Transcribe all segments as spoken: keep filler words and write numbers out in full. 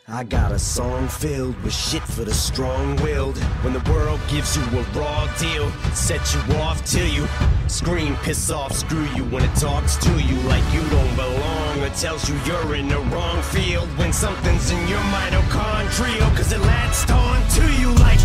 I got a song filled with shit for the strong-willed. When the world gives you a raw deal, set you off till you scream, piss off, screw you. When it talks to you like you don't belong, or tells you you're in the wrong field. When something's in your mitochondrial, cause it latched on to you like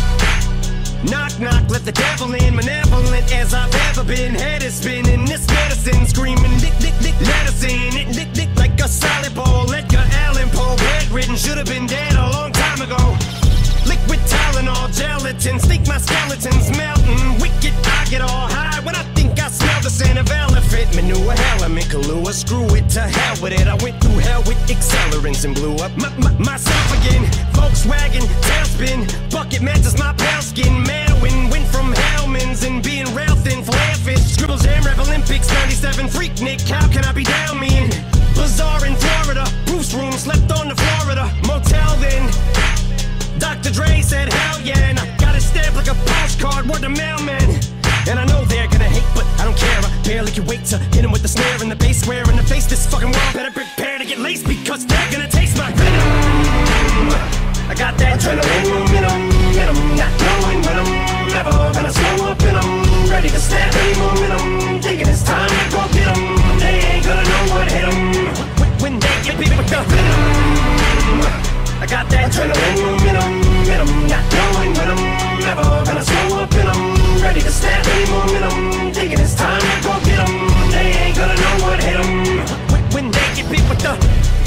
knock, knock, let the devil in. Malevolent as I've ever been. Head is spinning, this medicine screaming, dick, dick, dick, medicine, it, dick, dick, like a solid ball. Edgar Allan Poe, bedridden, should have been dead a long time ago. Liquid Tylenol, gelatin, sneak my skeletons melting. Wicked, I get all high when I think I smell the scent of elephant manure. Element, Kahlua, screw it, to hell with it. I went through hell with accelerants and blew up my, my, myself again. Volkswagen, tailspin, bucket matches my pale skin. Madwin, went from Hellman's and being rail thin, flare fish. Scribbles, Jam Rap Olympics, ninety-seven, Freak Nick, how can I be down mean? Bazaar in Florida, Bruce room, slept on the Florida motel then. Doctor Dre said hell yeah, and I got it stamped like a postcard, word to mailman. And I know they're gonna hate, but I don't care. I barely can wait to hit them with the snare and the bass square in the face. This fucking world better prepare to get laced, because they're gonna taste my venom. I got that adrenaline in them, in them, not knowing when I'm never gonna slow up in them. Ready to snap any momentum, thinking it's time to go get them. They ain't gonna know what hit them when they get beat with the venom. I got that adrenaline in them, in them, not knowing when I'm never gonna slow up in them. Ready to snap any momentum, thinking it's time to go get them. They ain't gonna know what hit them when they get beat with the.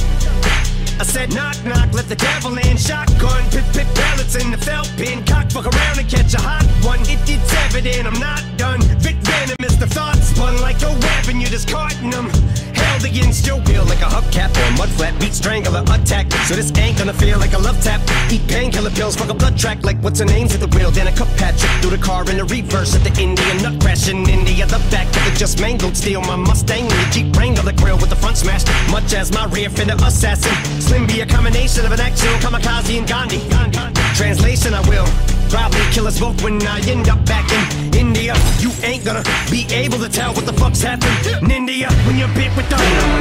I said knock, knock, let the devil in. Shotgun, pip, pip, pellets in the felt pin. Cock, fuck around and catch a hot one. It, it's evident I'm not done. Vic venomous, the thought spun like a weapon. You're discarding them. Held against your will like a hubcap or a mud flat. Beat strangler attack, so this ain't gonna feel like a love tap. Eat painkiller pills, fuck a blood track like what's her name's at the wheel. Then a cup Patrick through the car in the reverse at the Indian nut crash in India. The back of the just mangled steel. My Mustang in the Jeep Wrangler, the grill with the front smashed. Much as my rear fender assassin. Slim be a combination of an actual kamikaze and Gandhi. Translation, I will probably kill us both when I end up back in India. You ain't gonna be able to tell what the fuck's happened in India when you're bit with the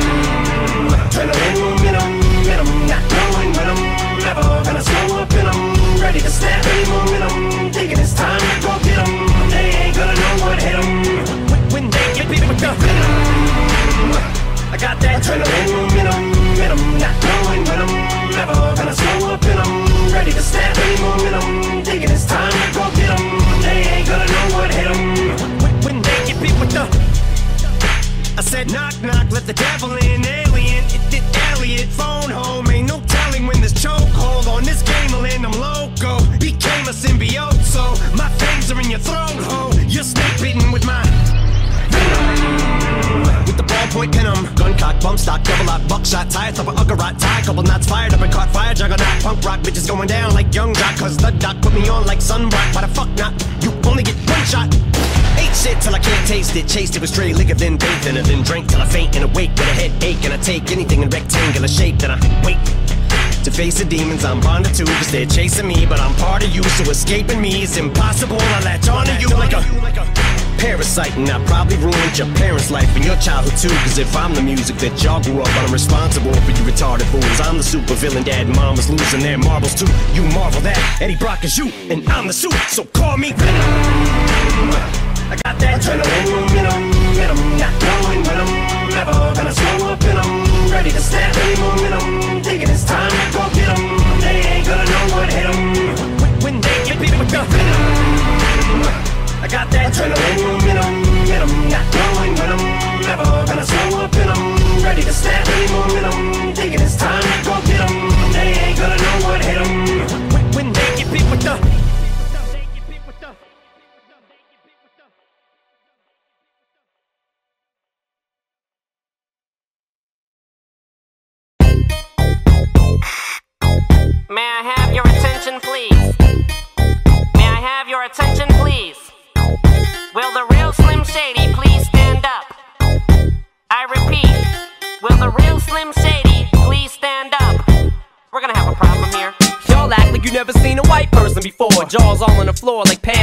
adrenaline, venom, venom, not knowing when I'm never gonna slow up in them. Ready to snap any momentum, thinking it's time to go get them. They ain't gonna know what hit them when they get bit with the venom. I got that adrenaline, venom, venom, not knowing when I'm never gonna slow up in them. Ready to snap any momentum, thinking it's time to go get them. They ain't gonna know what hit them when they get beat with the. I said knock, knock, let the devil in. Alien, it did Elliot, phone home. Ain't no telling when this chokehold on this game will end. I'm loco, became a symbiote, so my fangs are in your throat, ho. You're snake bitten with my with the ballpoint venom, gun cock, bump stock, double lock, buckshot, tie up a uggerot, tie, couple knots fired up and caught fire, juggernaut, punk rock, bitches going down like young jock, cause the doc put me on like sunblock. Why the fuck not? You only get one shot. Ate shit till I can't taste it, chased it with stray liquor, then bathed in it, then drank till I faint and awake with a headache, and I take anything in rectangular shape, then I wait to face the demons I'm bonded to, cause they're chasing me, but I'm part of you, so escaping me is impossible. I latch on to you like a parasite, and I probably ruined your parents' life and your childhood too. Cause if I'm the music that y'all grew up on, I'm responsible for you retarded fools. I'm the super villain, dad and mom was losing their marbles too. You marvel that Eddie Brock is you, and I'm the suit, so call me Venom. I got that adrenaline, venom, venom, not knowing when I'm never gonna slow up in them. Ready to snap any momentum, thinking it's time to go get them. They ain't gonna know what hit them when they get beat with the venom. I got that adrenaline, venom, venom, not knowing when I'm never gonna slow up in them. Ready to snap any momentum, thinking it's time to go get them. They ain't gonna know what hit them when they get beat with the. May I have your attention, please? May I have your attention, please? Will the real Slim Shady please stand up? I repeat, will the real Slim Shady please stand up? We're gonna have a problem here. Y'all act like you never seen a white person before. Jaws all on the floor like Pam, like Tommy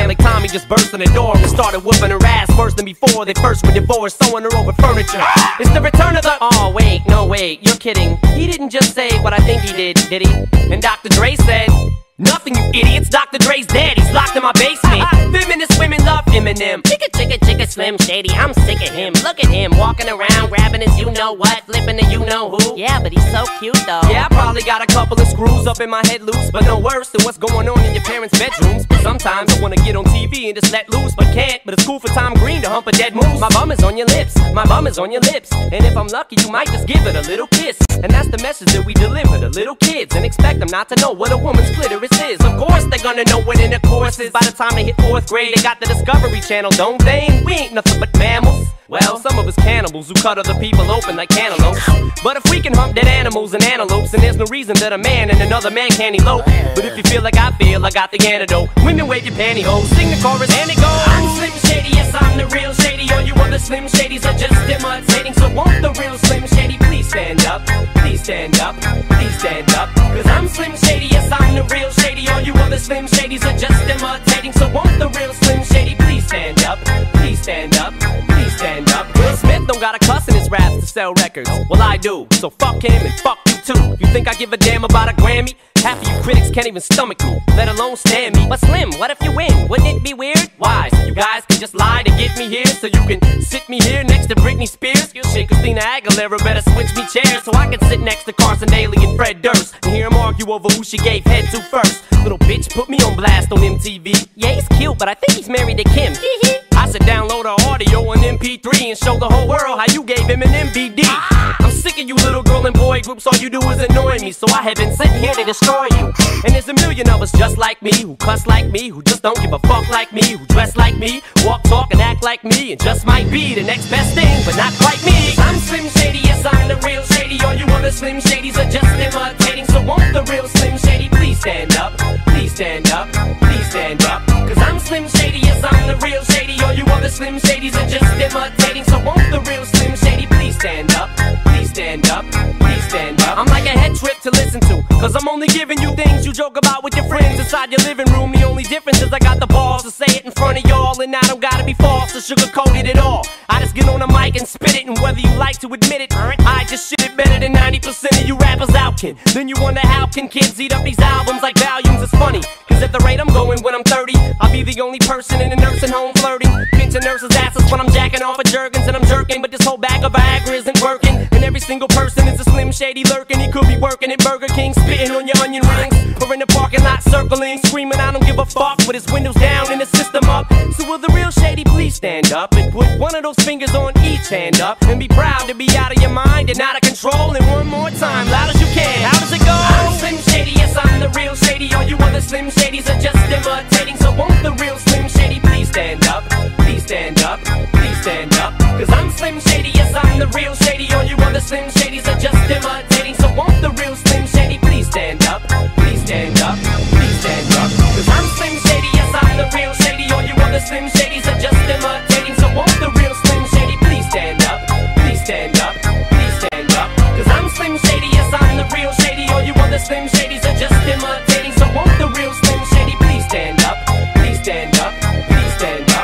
just burst in the door and started whooping her ass worse than before they first were divorced, sewing her over furniture. It's the return of the... Oh, wait, no, wait, you're kidding. He didn't just say what I think he did, did he? And Doctor Dre said... Nothing, you idiots. Doctor Dre's dead. He's locked in my basement. Feminist women love Eminem. Chicka, chicka, chicka, Slim Shady. I'm sick of him. Look at him walking around, grabbing his you-know-what, flipping the you-know-who. Yeah, but he's so cute, though. Yeah, I probably got a couple of screws up in my head loose, but no worse than what's going on in your parents' bedrooms. But sometimes I wanna get on T V and just let loose, but can't. But it's cool for Tom Green to hump a dead moose. My bum is on your lips. My bum is on your lips. And if I'm lucky, you might just give it a little kiss. And that's the message that we deliver to little kids, and expect them not to know what a woman's clitoris is. Of course they're gonna know what intercourse is. By the time they hit fourth grade, they got the Discovery Channel, don't they? We ain't nothing but mammals. Well, some of us cannibals who cut other people open like cantaloupes. But if we can hump dead animals and antelopes, then there's no reason that a man and another man can't elope. But if you feel like I feel, I got the antidote. Women wave your pantyhose, sing the chorus and it goes. I'm Slim Shady, yes I'm the real Shady. All you other Slim Shadys are just imitating. So won't the real Slim Shady please stand up? Please stand up, please stand up. Cause I'm Slim Shady, yes I'm the real Shady. All you other Slim Shadys are just imitating. So won't the real Slim Shady please stand up? Please stand up, please stand up. Will Smith don't got a cuss in his raps to sell records. Well I do, so fuck him and fuck you too. You think I give a damn about a Grammy? Half of you critics can't even stomach me, let alone stand me. But Slim, what if you win? Wouldn't it be weird? Why? So you guys can just lie to get me here, so you can sit me here next to Britney Spears? Shit, Christina Aguilera better switch me chairs so I can sit next to Carson Daly and Fred Durst and hear them argue over who she gave head to first. Little bitch put me on blast on M T V. Yeah, he's cute, but I think he's married to Kim. I should download her audio on M P three and show the whole world how you gave him an M V D. I'm sick of you little girl and boy groups, all you do is annoy me, so I have been sitting here to destroy you. And there's a million of us just like me, who cuss like me, who just don't give a fuck like me, who dress like me, walk, talk, and act like me, and just might be the next best thing, but not quite me. I'm Slim Shady, yes I'm the real Shady. All you other Slim Shadys are just imitating. So won't the real Slim Shady please stand up? Please stand up, please stand up. Cause I'm Slim Shady, yes I'm the real Shady. All you other Slim Shadys are just imitating. So won't the real Slim Shady please stand up? Please stand up, please stand up. I'm like a head trip to listen to, cause I'm only giving you things you joke about with your friends inside your living room. The only difference is I got the balls to say it in front of y'all, and I don't gotta be false or sugarcoated at all. I just get on the mic and spit it, and whether you like to admit it, I just shit it better than ninety percent of you rappers out, kid. Then you wonder how can kids eat up these albums like volumes. It's funny, cause at the rate I'm going when I'm thirty, I'll be the only person in a nursing home flirting, pinching nurses' asses when I'm jacking off of Jergens and I'm jerking. But this whole bag of Viagra isn't working, and every single person is a Slim Shady lurking. He could be working at Burger King, spitting on your onion rings, or in the parking lot circling, screaming I don't give a fuck with his windows down and the system up. So will the real Shady please stand up and put one of those fingers on each hand up and be proud to be out of your mind and out of control? And one more time, loud as you can, how does it go? I'm Slim Shady, yes I'm the real Shady. All you other Slim Shadys are just imitating. So won't the real Slim Shady please stand up? Please stand up, please stand up. Cause I'm Slim Shady, yes I'm the real Shady. All you other Slim Shadys are just imitating. So won't the real Slim Shady please stand up? Please stand up, please stand up. Cause I'm Slim Shady, yes I'm the real Shady. All you other Slim Shadys are just imitating. So won't the real Slim Shady please stand up? Please stand up, please stand up. Cause I'm Slim Shady, yes I'm the real Shady. All you other Slim Shadys are just imitating. So won't the real Slim Shady please stand up? Please stand up, please stand up.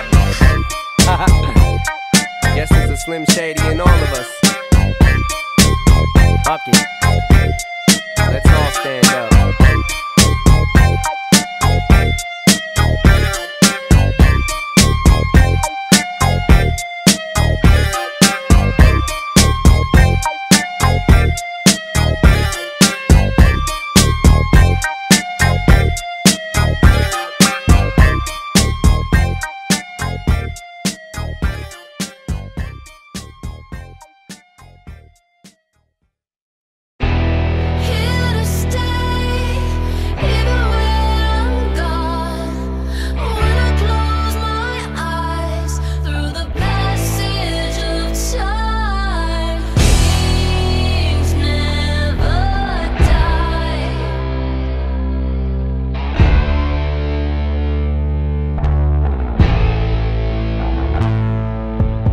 Guess there's a Slim Shady in all of us. Fuck it. Let's all stand up.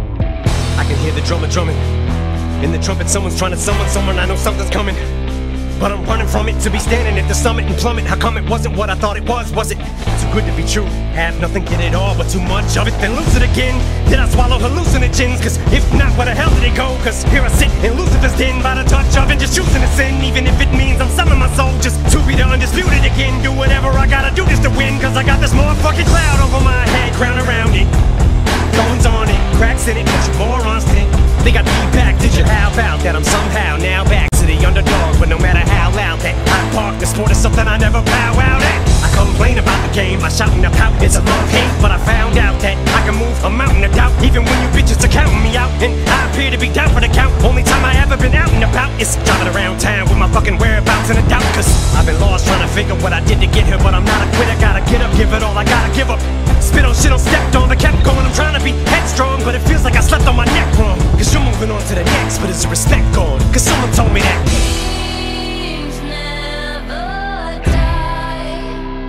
Drumming in the trumpet, someone's trying to summon someone. I know something's coming. but I'm running from it. To be standing at the summit and plummet, how come it wasn't what I thought it was? Was it too good to be true? Have nothing, get it all, but too much of it, then lose it again. Did I swallow hallucinogens? Cause if not, where the hell did it go? Cause here I sit in Lucifer's den by the touch of it, just choosing to sin, even if it means I'm selling my soul just to be the undisputed again. Do whatever I gotta do just to win, cause I got this motherfucking cloud over my head, crown around it, thorns on it, cracks in it, but you morons didn't. They got me back, did you? How about that? I'm somehow now back to the underdog, but no matter how loud that I park, the sport is something I never bow out at. I complain about the game, I shout and I pout, it's a love-hate, but I found out that I can move a mountain of doubt, even when you bitches are counting me out, and I appear to be down for the count. Only time I ever been out and about is driving around town with my fucking whereabouts in a doubt, cause I've been lost trying to figure what I did to get here, but I'm not a quitter, gotta get up, give it all, I gotta give up. Spit on shit on stepped on, but kept going, I'm trying to be headstrong, but it feels like I slept on my neck wrong, cause you're moving on to the next, but is the respect gone? Cause someone told me that Kings never die.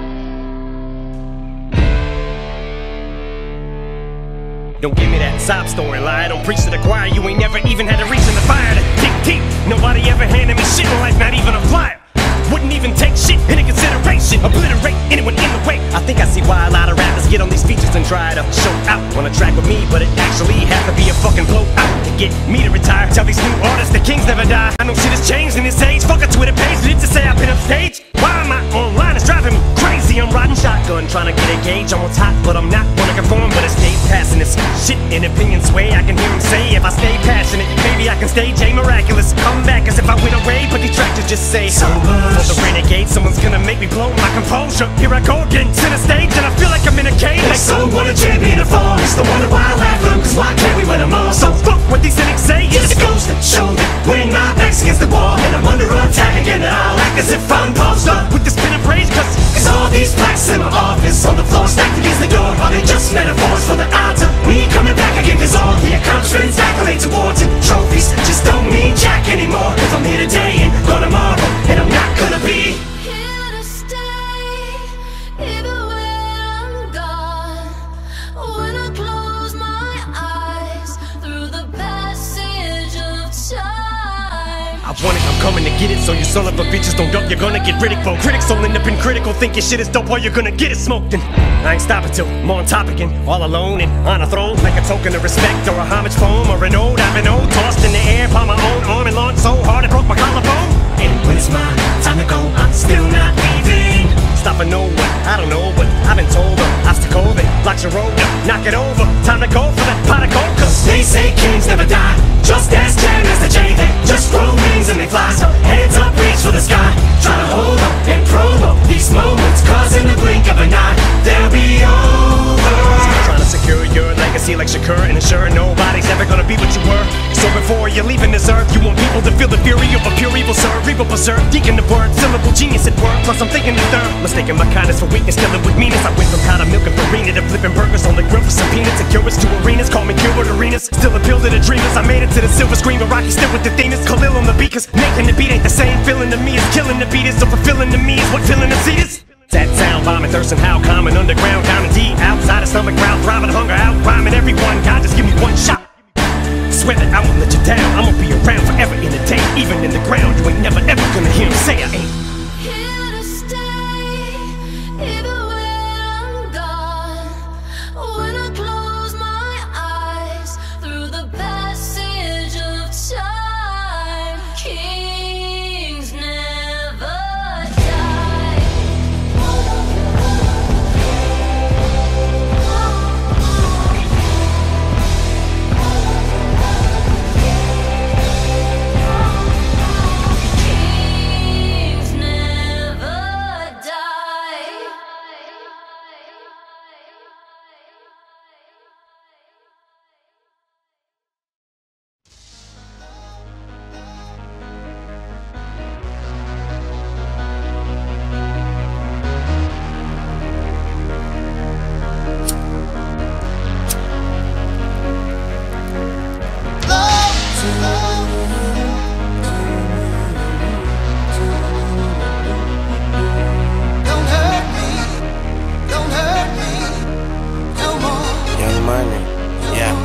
Don't give me that sob story lie, don't preach to the choir, you ain't never even had to reach in the fire to dig deep. Nobody ever handed me shit in life, not even a flyer. Wouldn't even take shit into consideration, obliterate anyone in the way. I think I see why a lot of rappers get on these features and try to show out on a track with me, but it actually has to be a fucking blowout to get me to retire. Tell these new artists that kings never die. I know shit has changed in this age, fuck a Twitter page, did to say I've been upstage? Why am I online? It's driving me crazy. I'm riding shotgun, trying to get a gauge on what's hot, but I'm not gonna conform, but it stays passing this shit in opinion sway. I can hear him say, if I stay passionate, maybe I can stay J Miraculous. Come back as if I win a raid, but detractors just say so much. For the renegade, someone's gonna make me blow my composure. Here I go again, center stage, and I feel like I'm in a cage. Like someone a champion to fall, it's the wonder why I laugh at them, cause why can't we win them all? So fuck what these cynics say. It just goes to show that when my back's against the wall and I'm under attack again, and I'll act as if I'm posed up with this pin and rage, cause Cause all these plaques in my office on the floor stacked against the door, are they just metaphors for the odds of me coming back again? Cause all the accomplishments, accolades, awards, and trophies just don't mean jack anymore. Cause I'm here today and gone tomorrow, and I'm not gonna be Here to stay, even when I'm gone. When I close my eyes through the passage of time. I want it, I'm coming to get it, so you son of a bitches don't duck, you're gonna get ridiculed. Critics will end up in critical, think your shit is dope, or you're gonna get it smoked. And I ain't stopping till I'm on top again, all alone and on a throne, like a token of respect or a homage poem or an ode. I've been old, tossed in the air by my own arm and launched so hard it broke my collarbone. And when it's my time to go, I'm still not leaving. Stop and know what, I don't know, but I've been told an obstacle that blocks your road, knock it over, time to go for that pot of gold. Cause they say kings never die, just as Jan as the J, they just grow wings and they fly. So hands up, reach for the sky, try to hold up and promo these moments, cause in the blink of an eye, they'll be over. Trying to secure your legacy like Shakur and ensure nobody's ever gonna be what you were. So before you're leaving this earth, you want people to feel the fury of a pure evil, sir. Evil preserve, deacon the word, syllable genius at work. Plus I'm thinking the third, mistaking my kindness for weakness, still with meanness. I went from powder milk and farina to flipping burgers on the grill for some peanuts and curious to arenas. Call me cured arenas, still appeal to the dreamers. I made it to the silver screen, but Rocky still with the themes. Khalil on the beat, cause making the beat ain't the same feeling to me as killing the beat is. So fulfilling to me is what filling the seat is. That sound bombing, thirsting, how common, underground, down and deep, outside of stomach, ground, throbbing, hunger, out, rhyming everyone. God, just give me one shot. Swear that I won't let you down. I'm gonna be around forever in the day, even in the ground. You ain't never ever gonna hear me say I ain't. Here to stay, even when I'm gone. When I close my eyes through the passage of time, kings never die. Kings never die. Don't hurt me, don't hurt me no more. Young Money, yeah.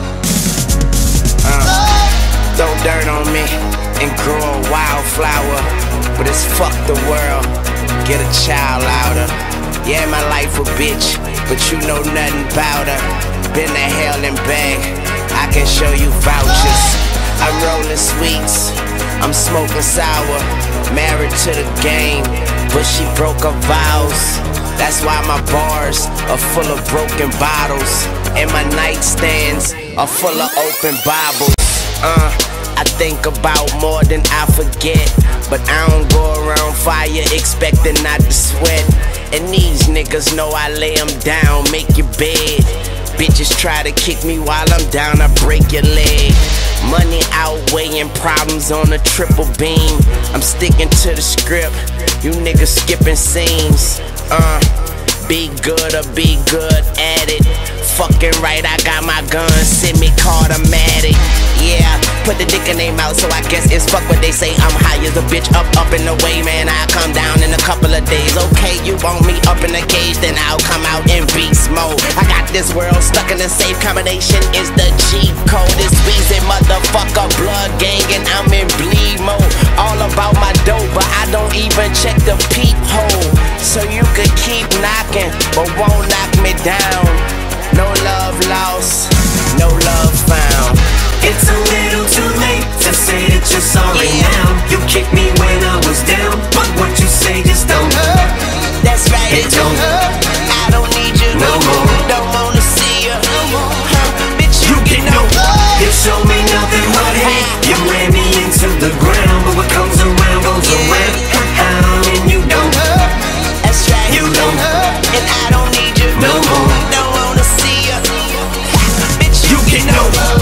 Uh, throw dirt on me and grow a wildflower. but it's fuck the world. Get a child out her. Yeah, my life a bitch, but you know nothing about her. Been to hell and back, I can show you vouchers. I'm rolling sweets, I'm smoking sour. Married to the game, but she broke her vows. That's why my bars are full of broken bottles, and my nightstands are full of open Bibles. Uh, I think about more than I forget, but I don't go around fire expecting not to sweat. And these niggas know I lay them down, make your bed. Bitches try to kick me while I'm down, I break your leg. Money outweighing problems on a triple beam. I'm sticking to the script, you niggas skipping scenes. Uh, be good or be good at it. Fucking right, I got my gun, semi-automatic. Yeah, put the dick in their mouth, so I guess it's fuck what they say. I'm high as a bitch, up, up and away, man. I'll come down in a couple of days. Okay, you want me up in the cage, then I'll come out in beast mode. I got this world stuck in a safe combination, is the G code. This Weezy motherfucker, blood gang, and I'm in bleed mode. All about my dough, but I don't even check the peephole. So you could keep knocking, but won't knock me down. No love lost, no love found. It's a little too late to say that you're sorry Yeah. now. You kicked me when I was down, but what you say just don't hurt me. That's right, It don't hurt me. I don't need you No more. Don't wanna see you no more. Huh, bitch, you, You get no love. You show me nothing but hate. You ran me into the ground, but what comes around goes Yeah. around. How and you don't hurt me. That's right, You don't hurt me. and I don't need you No more. Don't wanna see you bitch, you, You get no love.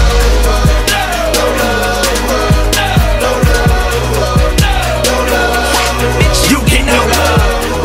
bitch, You get no love.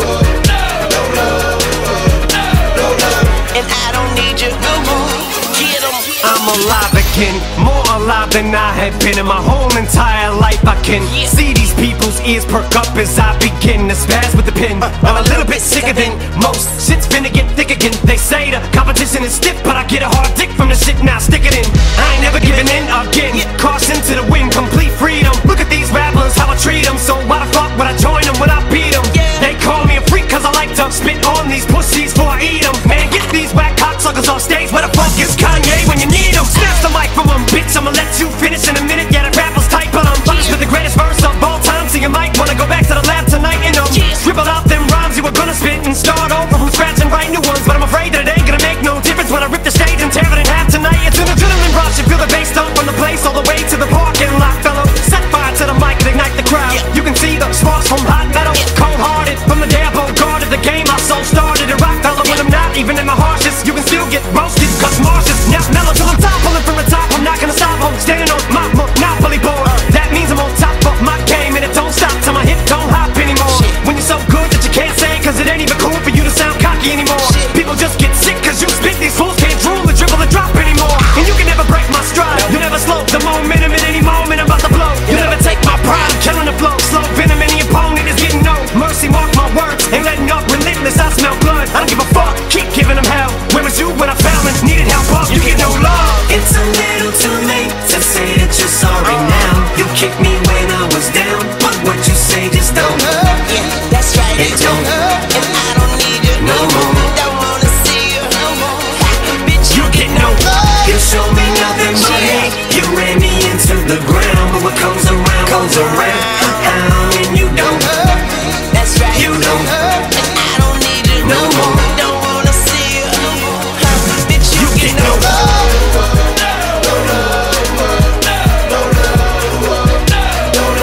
and I don't need you no more. Get 'em. I'm alive again, more alive than I have been in my whole entire life. I can Yeah. see these people's ears perk up as I begin to spaz with the pen. I'm a little bit sicker than most. Shit's finna get thick again. They say the competition is stiff, but I get a hard dick from the shit. Now stick it in. I ain't never giving in again. Caution to the wind, complete freedom. Look at these rappers, how I treat them. So why the fuck would I join them when I beat them? They call me a freak cause I like to spit on these pussies before I eat them. Man, get these whack cocksuckers off stage. Where the fuck is Kanye when you need him? Snatch the mic from him, bitch. I'ma let you finish in a minute. Yeah, the rapper's tight, but I'm punished with the greatest verse of all time. So you might wanna go back to the lab tonight and um, scribble out them rhymes you were gonna spit and start over from scratch and write new ones. But I'm afraid that it ain't gonna make no difference when I rip the stage and tear it in half tonight. It's an adrenaline rush. You feel the bass thump from the place all the way to the parking lot, fellow. Set fire to the mic and ignite the crowd. You can see the sparks from hot metal, cold-hearted from the day I guarded the game. I so started a rock fella when I'm not even in my harshest. You can still get roasted, cause Marcia's now mellow till I'm top, pulling from the top. I'm not gonna stop, I'm standing on my monopoly board. That means I'm on top of my game and it don't stop till my hip don't hop anymore. When you're so good that you can't say, cause it ain't even cool for you to sound cocky anymore. People just get sick cause you spit, these fools can't drool or dribble or drop anymore. And you can never break my stride, you never slow the momentum at any moment I'm about to blow. You never take my pride, I'm killing the flow. Slow venom, any opponent is getting no mercy. Mark my words, ain't letting up, relentless, I smell blood. I don't give a fuck, keep giving them hell. Where was you when I found and needed help up? You get no love. It's a little too late to say that you're sorry now. You kicked me when I was down, but what you say just don't hurt. Yeah, that's right, It don't hurt. and I don't need you No more. Don't wanna see you no more. Bitch, You get no love. You show me nothing but hate. You ran me into the ground, but what comes around goes around. How and you don't hurt me. that's right, You don't hurt. and I don't need you No more. Don't wanna see you no more. Bitch, You get no love.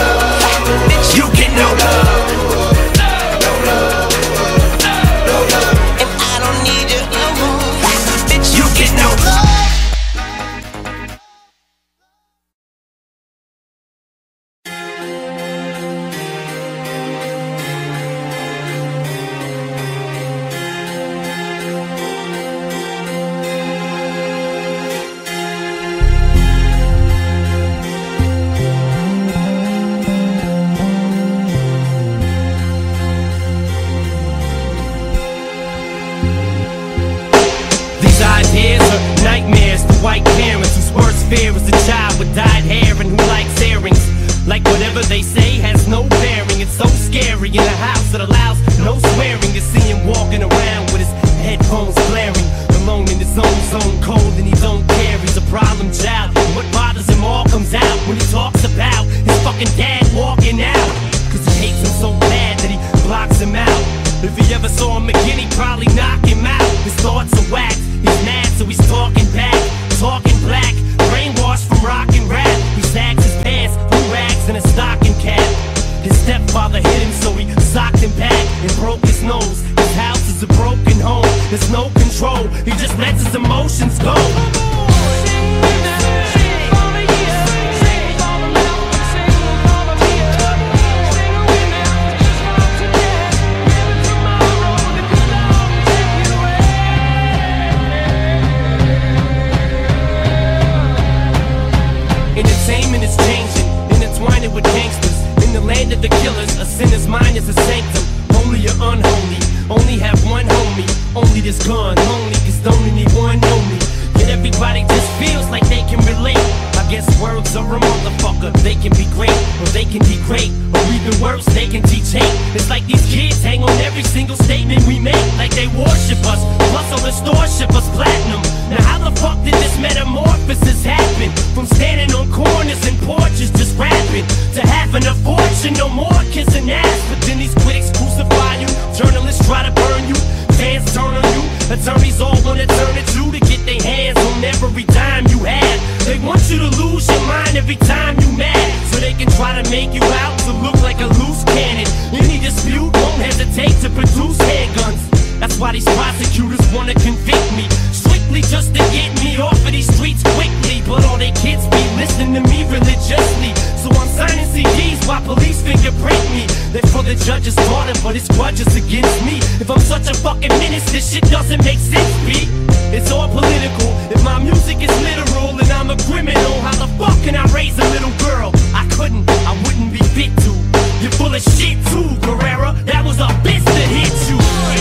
Entertainment is changing, intertwining with gangsters. In the land of the killers, a sinner's mind is a sanctum. Holy or unholy, only have one homie. Only this gun, lonely, cause don't anyone know me. Yet everybody just feels like they can relate. I guess words are a motherfucker. They can be great, or they can degrade, or even worse, they can teach hate. It's like these kids hang on every single statement we make, like they worship us. Plus all the stores ship us platinum. Now how the fuck did this metamorphosis happen? From standing on corners and porches just rapping, to having a fortune, no more kissing ass. But then these critics crucify you, journalists try to burn you, fans turn on you, attorneys all wanna turn at you to get their hands on every dime you have. They want you to lose your mind every time you mad, so they can try to make you out to look like a loose cannon. Any dispute won't hesitate to produce handguns. That's why these prosecutors wanna convict me, strictly just to get me off of these streets quickly. But all they kids be listening to me religiously, so I'm signing C Ds while police fingerprint me. They're for the judge's daughter, but it's grudges against me. If I'm such a fucking menace, this shit doesn't make sense, B. It's all political. If my music is literal and I'm a criminal, how the fuck can I raise a little girl? I couldn't, I wouldn't be fit to. You're full of shit too, Guerrera. That was a bitch that hit you.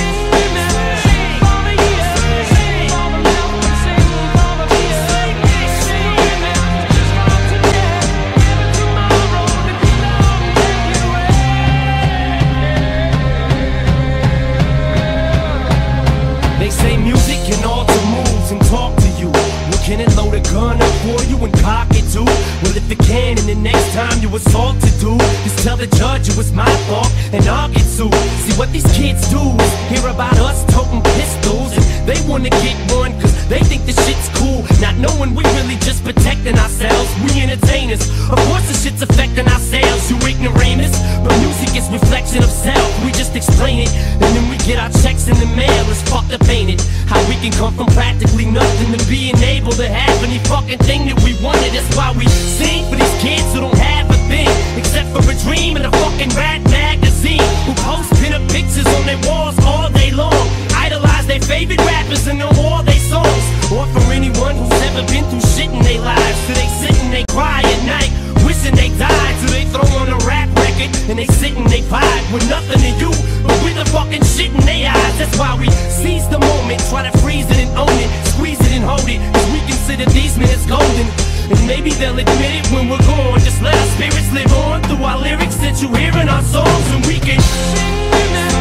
Say music can alter moods and talk to you. Well, can it load a gun up for you and cock it too? Well, if it can, and the next time you assault to do, just tell the judge it was my fault and I'll get sued. See what these kids do is hear about us toting pistols, and they wanna get one cause they think the shit's cool, not knowing we really just protecting ourselves. We entertainers, of course the shit's affecting our sales, you ignoramus. But music is reflection of self, we just explain it, and then we get our checks in the mail. It's fucked up, ain't it? How we can come from practically nothing to being able to have any fucking thing that we wanted. That's why we sing for these kids who don't have a thing except for a dream and a fucking rap magazine, who post pin-up pictures on their walls all day long, idolize their favorite rappers and know all their songs. Or for anyone who's ever been through shit in their lives, so they sit and they cry at night, wishing they died. So they throw on a rap record and they sit and they vibe with nothing to you but with the fucking shit in their eyes. That's why we seize the moment, try to freeze it and own it, squeeze it and hold it, cause we consider these minutes golden. And maybe they'll admit it when we're gone. Just let our spirits live on through our lyrics that you hear in our songs, and we can sing with them.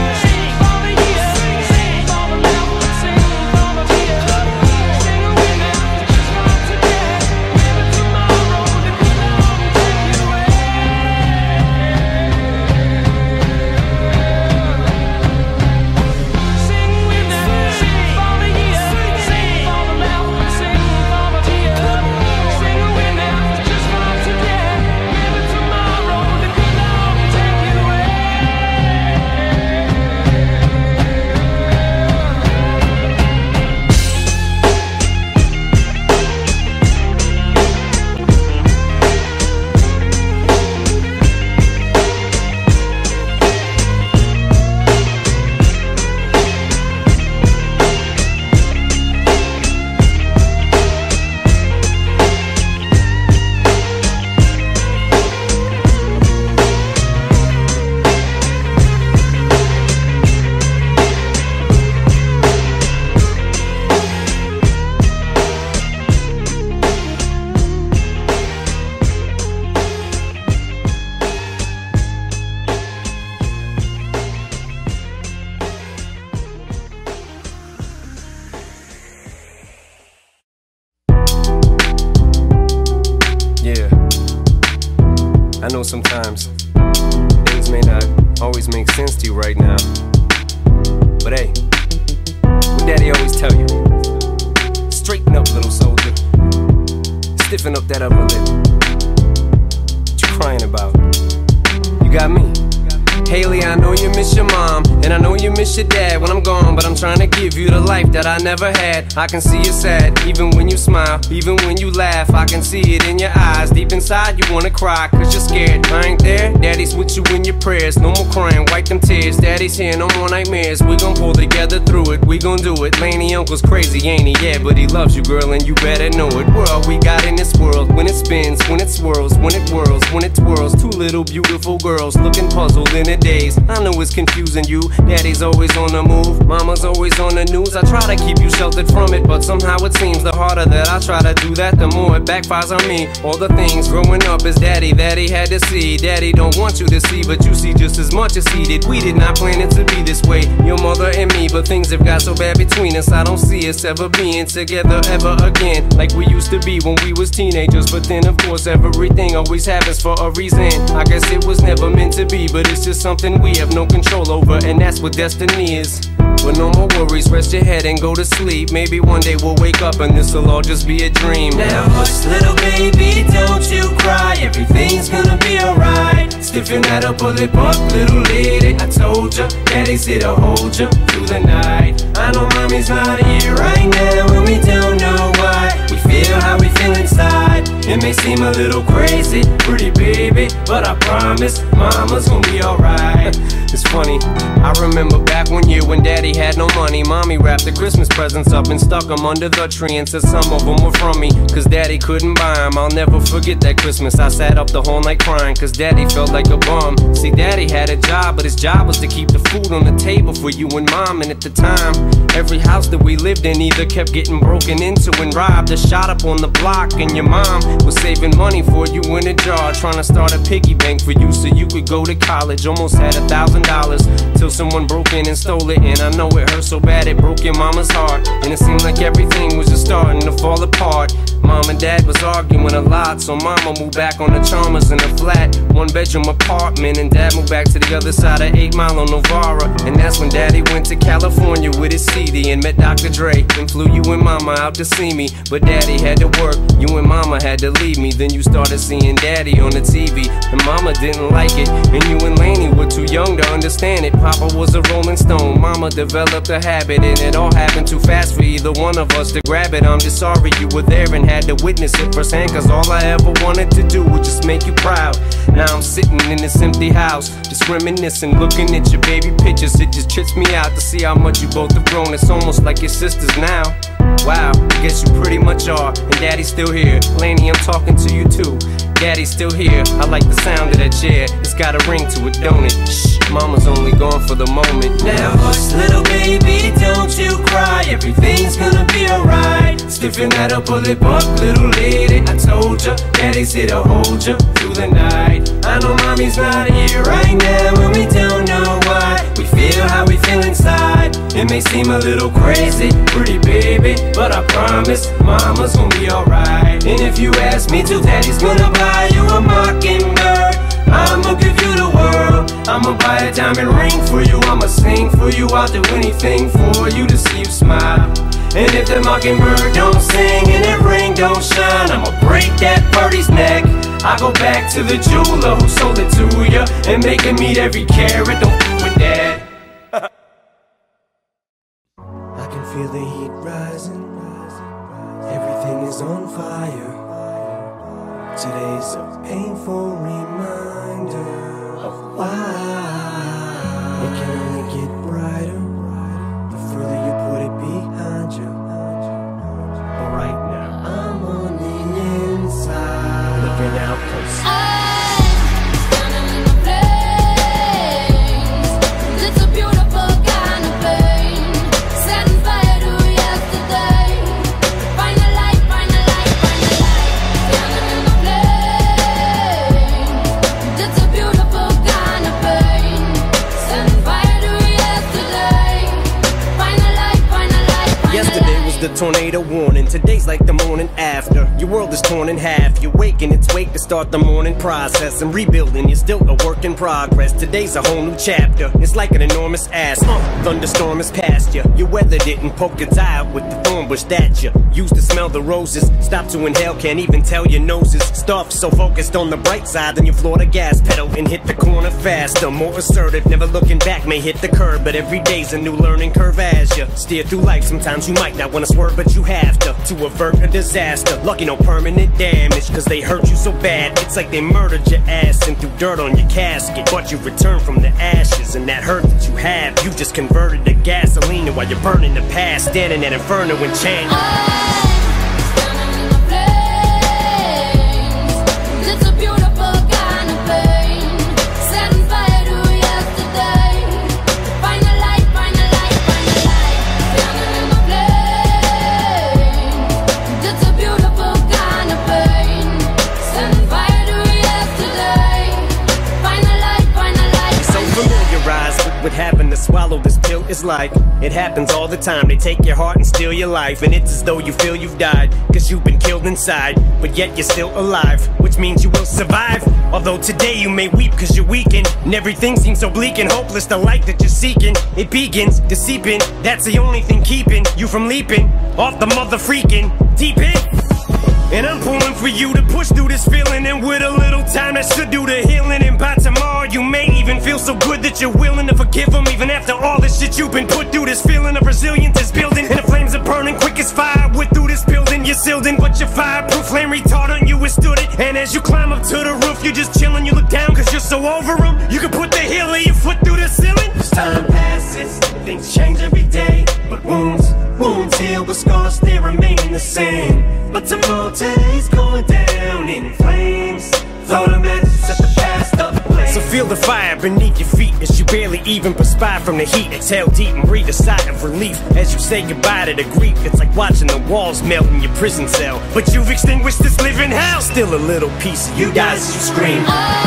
I know sometimes things may not always make sense to you right now, but hey, what Daddy always tell you, straighten up, little soldier, stiffen up that upper lip. What you crying about? You got me. Haley, I know you miss your mom, and I know you miss your dad when I'm gone, but I'm trying to give you the life that I never had. I can see you sad, even when you smile, even when you laugh. I can see it in your eyes, deep inside you wanna cry, cause you're scared. I ain't there, daddy's with you in your prayers. No more crying, wipe them tears. Daddy's here, no more nightmares. We gon' pull together through it, we gon' do it. Laney uncle's crazy, ain't he? Yeah, but he loves you, girl, and you better know it. We're all we got in this world, when it spins, when it swirls, when it whirls, when it twirls. Two little beautiful girls looking puzzled in a daze. I know it's confusing you. Daddy's always on the move, mama's always on the news. I try to keep you sheltered from it, but somehow it seems the harder that I try to do that, the more it backfires on me. All the things growing up as daddy that he had to see, daddy don't want you to see, but you see just as much as he did. We did not plan it to be this way, your mother and me, but things have got so bad between us. I don't see us ever being together ever again, like we used to be when we was teenagers. But then of course everything always happens for a reason. I guess it was never meant to be, but it's just something we have no control over, and that's what destiny is. But no more worries, rest your head and go to sleep. Maybe one day we'll wake up and this'll all just be a dream. Now hush, little baby, don't you cry. Everything's gonna be alright. Stiffen that up, pull it up, little lady. I told ya, daddy's here to hold ya through the night. I know mommy's not here right now, and we don't know why. We feel how we feel inside. It may seem a little crazy, pretty baby, but I promise mama's gonna be alright. It's funny, I remember back one year when daddy had no money. Mommy wrapped the Christmas presents up and stuck them under the tree and said some of them were from me, cause daddy couldn't buy them. I'll never forget that Christmas. I sat up the whole night crying, cause daddy felt like a bum. See, daddy had a job, but his job was to keep the food on the table for you and mom. And at the time, every house that we lived in either kept getting broken into and robbed or shot up on the block. And your mom was saving money for you in a jar, trying to start a piggy bank for you so you could go to college. Almost had a thousand dollars till someone broke in and stole it. And I know it hurt so bad it broke your mama's heart, and it seemed like everything was just starting to fall apart. Mom and dad was arguing a lot, so mama moved back on the Chalmers in a flat one bedroom apartment, and dad moved back to the other side of eight Mile on Novara. And that's when daddy went to California with his C D and met Doctor Dre, and flew you and mama out to see me. But daddy had to work, you and mama had to leave me. Then you started seeing daddy on the T V, and mama didn't like it, and you and Laney were too young to understand it. Papa was a rolling stone, mama developed a habit, and it all happened too fast for either one of us to grab it. I'm just sorry you were there and had to witness it firsthand, cause all I ever wanted to do was just make you proud. Now I'm sitting in this empty house, just reminiscing, looking at your baby pictures. It just trips me out to see how much you both have grown. It's almost like your sisters now. Wow, I guess you pretty much are, and daddy's still here. Laney, I'm talking to you too. Daddy's still here, I like the sound of that chair. It's got a ring to it, don't it? Shh, mama's only gone for the moment. Now hush, little baby, don't you cry. Everything's gonna be alright. Stiffen that up, pull it up, little lady. I told ya, daddy's here to hold ya through the night. I know mommy's not here right now, and we don't know why. We feel how we feel inside. It may seem a little crazy, pretty baby, but I promise mama's gonna be alright. And if you ask me to, daddy's gonna buy you a mockingbird. I'ma give you the world. I'ma buy a diamond ring for you. I'ma sing for you. I'll do anything for you to see you smile. And if the mockingbird don't sing and that ring don't shine, I'ma break that birdie's neck. I go back to the jeweler who sold it to ya and make him meet every carat. Don't f with that. I can feel the heat rising. Everything is on fire. Today's a painful reminder of why it can only get brighter the further you put it behind you. But right now, I'm on the inside, looking out close. tornado warning. Today's like the morning after. Your world is torn in half. You wake in its wake to start the morning process. And rebuilding, you're still a work in progress. Today's a whole new chapter. It's like an enormous ass. Uh, thunderstorm is past you. Your weather didn't poke its eye out with the thorn bush that you used to smell the roses. Stop to inhale, can't even tell your nose is stuffed. So focused on the bright side, then you floor the gas pedal and hit the corner faster. More assertive, never looking back, may hit the curb. But every day's a new learning curve as you steer through life. Sometimes you might not wanna swerve, but you have to, to avert a disaster. Lucky no permanent damage, cause they hurt you so bad. It's like they murdered your ass and threw dirt on your casket. But you returned from the ashes, and that hurt that you have, you just converted to gasoline. While you're burning the past, standing at inferno and chanting. It's a beautiful kind of pain, setting fire to yesterday. Find the light, find the light, find the light. Standing in the flame. It's a beautiful kind of pain, setting fire to yesterday. Find the light, find the light. You're so familiarized with what having to swallow this pill is like. It happens all the time. They take your heart and steal your life, and it's as though you feel you've died, cause you've been killed inside, but yet you're still alive, which means you will survive. Although today you may weep cause you're weakened, and everything seems so bleak and hopeless. The light that you're seeking, it begins to seep in. That's the only thing keeping you from leaping off the mother freaking deep end. And I'm pulling for you to push through this feeling, and with a little time that should do the healing. And by tomorrow you may even feel so good that you're willing to forgive them, even after all this shit you've been put through. This feeling of resilience is building, and the flames are burning quick as fire. With through this building, you're sealed in, but your fireproof flame retardant, you withstood it. And as you climb up to the roof, you're just chilling. You look down cause you're so over them, you can put the heel of your foot through the ceiling. As time passes, things change every day, but wounds, wounds heal, but scars they remain the same. But tomorrow today's going down in flames. Throw the matches, set the past ablaze. So feel the fire beneath your feet as you barely even perspire from the heat. Exhale deep and breathe a sigh of relief as you say goodbye to the grief. It's like watching the walls melt in your prison cell, but you've extinguished this living hell. Still a little piece of you dies as you scream.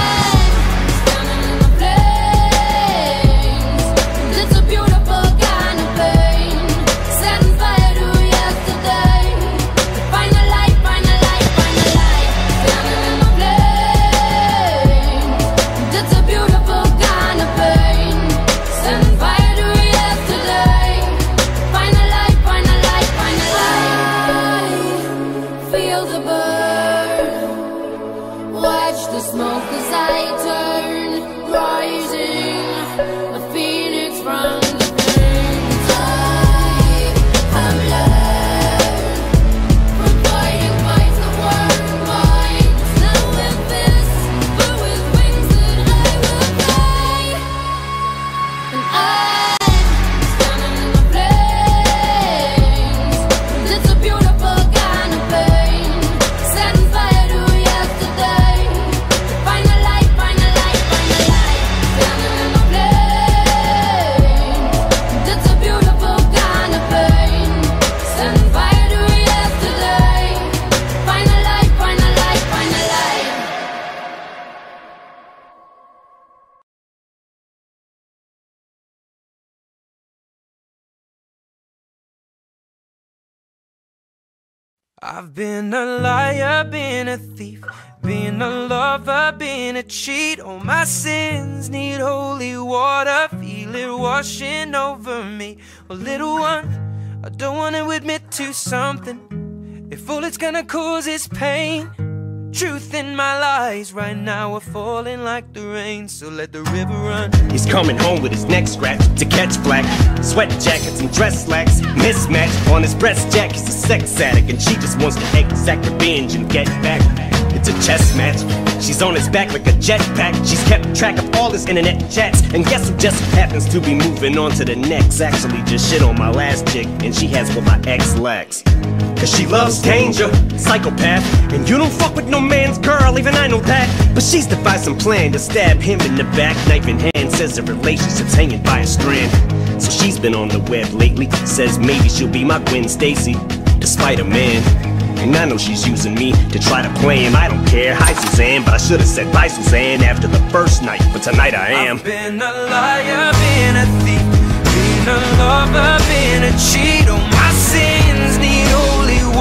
It's a beautiful kind of pain, setting fire to yesterday. Find the light, find the light, find the light. Standing in the flame. It's a beautiful kind of pain, setting fire to yesterday. Find the light, find the light, find the light. Feel the burn. Watch the smoke as I turn, rising. A phoenix from the flames. I have learned from fighting fights that weren't mine. Not with fists, but with wings that I will fly. And I'm standing in the flames. It's a beautiful kind of pain, setting fire to yesterday. Find the light, find the light, find the light. Standing in the it's a beautiful kind of pain, setting fire to yesterday. Find the light, find the light, find the light. I've been a liar, been a thief, been a lover, been a cheat. All my sins need holy water, feel it washing over me. Well, little one, I don't want to admit to something. If all it's gonna cause is pain, truth in my lies right now are falling like the rain. So let the river run. He's coming home with his neck scratched to catch black. Sweat jackets and dress slacks mismatched. On his breast jack he's a sex addict, and she just wants to exact revenge and get back. It's a chess match. She's on his back like a jetpack. She's kept track of all his internet chats, and guess who just happens to be moving on to the next. Actually just shit on my last chick, and she has what my ex lacks. Cause she loves danger, psychopath. And you don't fuck with no man's girl, even I know that. But she's devised some plan to stab him in the back, knife in hand. Says the relationship's hanging by a strand. So she's been on the web lately, says maybe she'll be my Gwen Stacy, despite a man. And I know she's using me to try to play him. I don't care, hi Suzanne, but I should've said bye Suzanne after the first night, but tonight I am. I've been a liar, been a thief, been a lover, been a cheat. All my sins need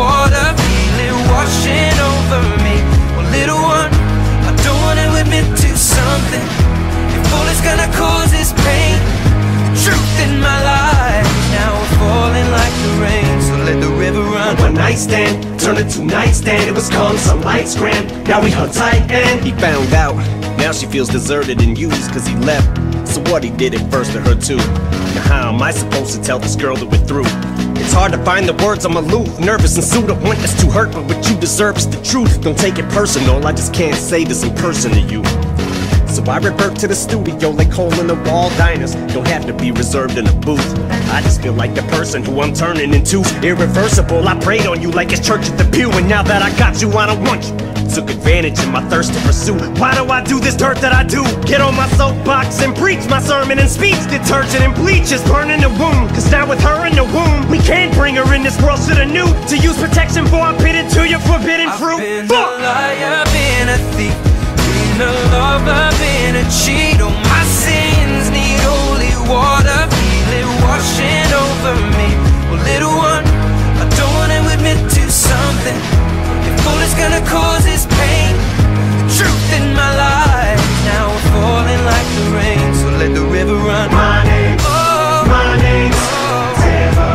water, feel it washing over me. Well, little one, I don't wanna admit to something. If all it's gonna cause is pain, the truth in my life now we're falling like the rain. So let the river run. One night stand turned into nightstand. It was calm, some lights grand. Now we hung tight and He found out, now she feels deserted and used cause he left. So what, he did it first to her too. Now how am I supposed to tell this girl that we're through? It's hard to find the words, I'm aloof, nervous and sued. I want this to hurt, but what you deserve is the truth. Don't take it personal, I just can't say this in person to you. So I revert to the studio like hole in the wall diners. Don't have to be reserved in a booth. I just feel like the person who I'm turning into. Irreversible, I prayed on you like it's church at the pew. And now that I got you, I don't want you. Took advantage of my thirst to pursue. Why do I do this dirt that I do? Get on my soapbox and preach my sermon and speech. Detergent and bleach is burning the wound. Cause now with her in the womb, we can't bring her in this world to the new. To use protection for I bit into your forbidden fruit. I've been Fuck! a liar, been a thief, been a lover, been a cheat. Oh, my sins need holy water, feel it washing over me. Well, little one, I don't wanna admit to something. If all it's gonna cause is pain, the truth in my life now we're falling like the rain. So let the river run. my name, Oh, my name's oh, River.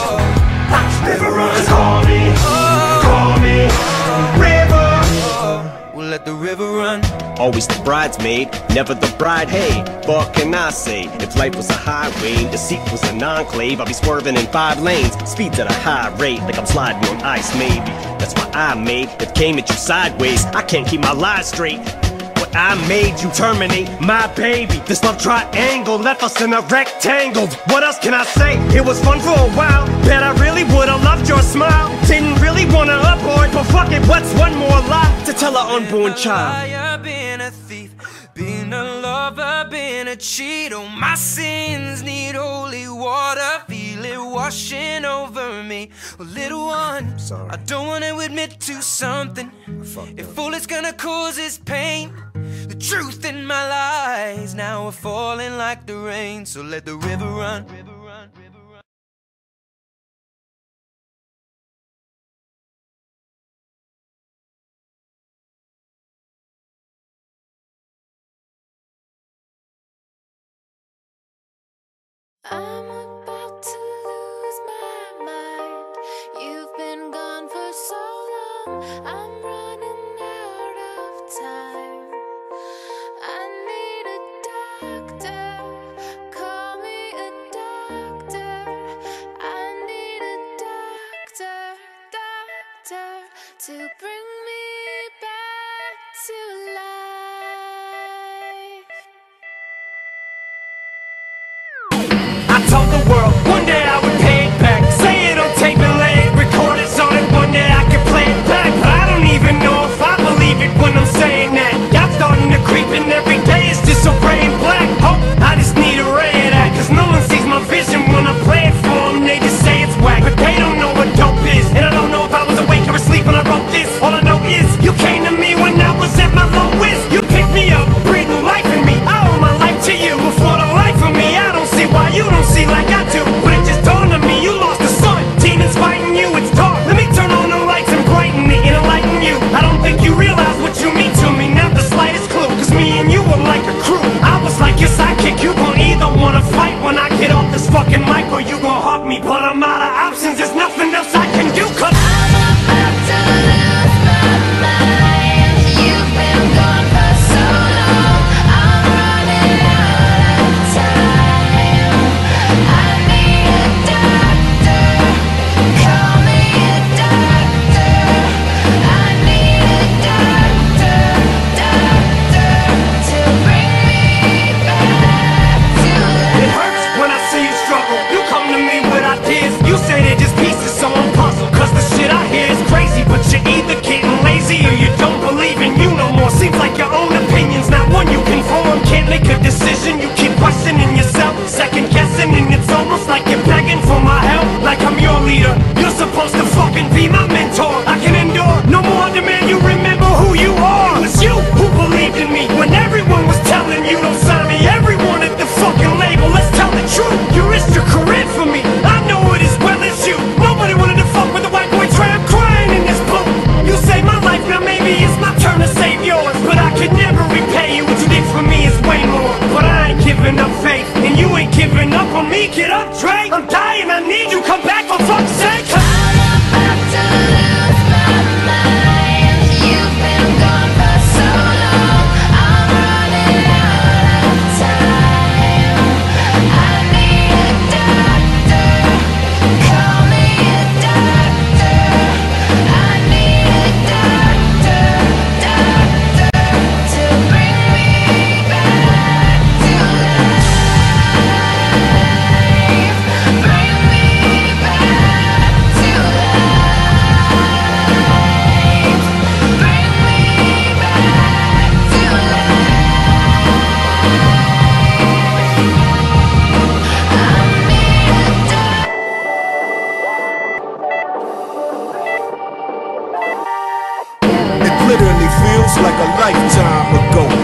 oh, River runs, call me, oh, call me, River. oh. We'll let the river run. Always the bridesmaid, never the bride. Hey, what can I say? If life was a highway and deceit was an enclave, I'd be swerving in five lanes, speeds at a high rate, like I'm sliding on ice maybe. That's why I made it came at you sideways. I can't keep my lies straight. What I made you terminate my baby. This love triangle left us in a rectangle. What else can I say? It was fun for a while. Bet I really would've loved your smile. Didn't really wanna abort, but fuck it, what's one more lie to tell an unborn child? Liar, been a thief, been a lover, been a cheat. Oh, my sins need holy water, feel it washing over me. Well, little one, Sorry. I don't wanna admit to something. If all it's gonna cause is pain, the truth in my lies now we're falling like the rain. So let the river run. I'm about to lose my mind. You've been gone for so long. I'm running out of time. I need a doctor. Call me a doctor. I need a doctor, doctor, to bring me back to life. I told the world one day I would pay it back. Say it on tape and lay it, record it on it. One day I could play it back, but I don't even know if I believe it when I'm saying that. Y'all starting to creep and every day it's just so gray and black. Hope I just need a ray of that, cause no one sees my vision when I play it for them. They just say it's whack, but they don't know what dope is. And I don't know if I was awake or asleep when I wrote this. All I know is you came to me when I was at my lowest. You picked me up, breathed new life in me. I owe my life to you before the life of me. I don't see why you don't see like I do, but it just dawned on me you lost the sun. Demons fighting you, it's dark. Let me turn on the lights and brighten it and enlighten you. I don't think you realize what you mean to me, not the slightest clue, cause me and you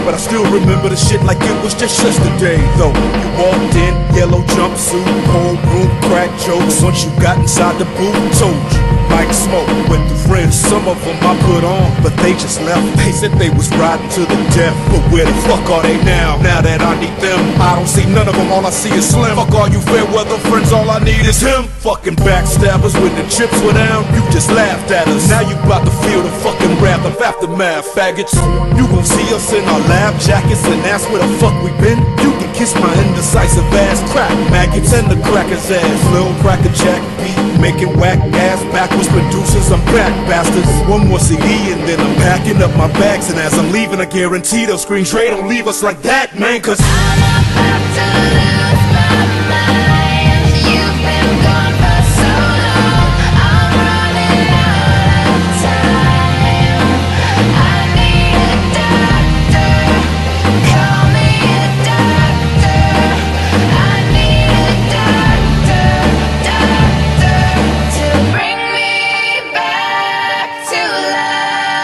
but I still remember the shit like it was just yesterday. Though you walked in, yellow jumpsuit, whole room crack jokes. Once you got inside the booth, told you Mike Smoke went through friends. Some of them I put on, but they just left. They said they was riding to the death, but where the fuck are they now? Now that I need them, I don't see none of them. All I see is Slim. Fuck all you fair weather friends, all I need is him. Fucking backstabbers, when the chips were down, you just laughed at us. Now you about to feel the fucking wrath of aftermath, faggots. You gon' see us in our lab jackets and ask where the fuck we been. You can kiss my indecisive ass, crack maggots and the cracker's ass. Lil' cracker jack beat, making whack ass backwards producers. I'm back, bastards. One more C D and then I'm packing up my bags. And as I'm leaving, I guarantee they'll screen Dre, don't leave us like that, man. Cause I'm about to lose my mind. You've been gone for so long. I'm running out of time. I need a doctor. Call me a doctor. I need a doctor, doctor, to bring me back to life.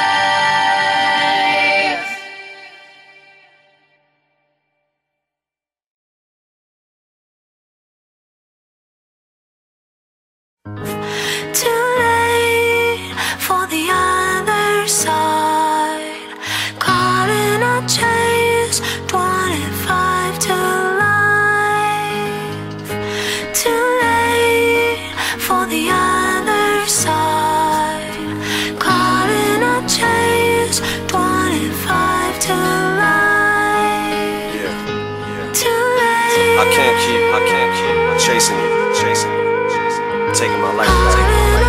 Too late for the other side. Caught in a chase, twenty-five to life. Too late for the other side. Caught in a chase, twenty-five to life. Yeah, yeah. Too late. I can't keep, I can't keep chasing you, chasing you, chasing you. Taking my life, taking my life.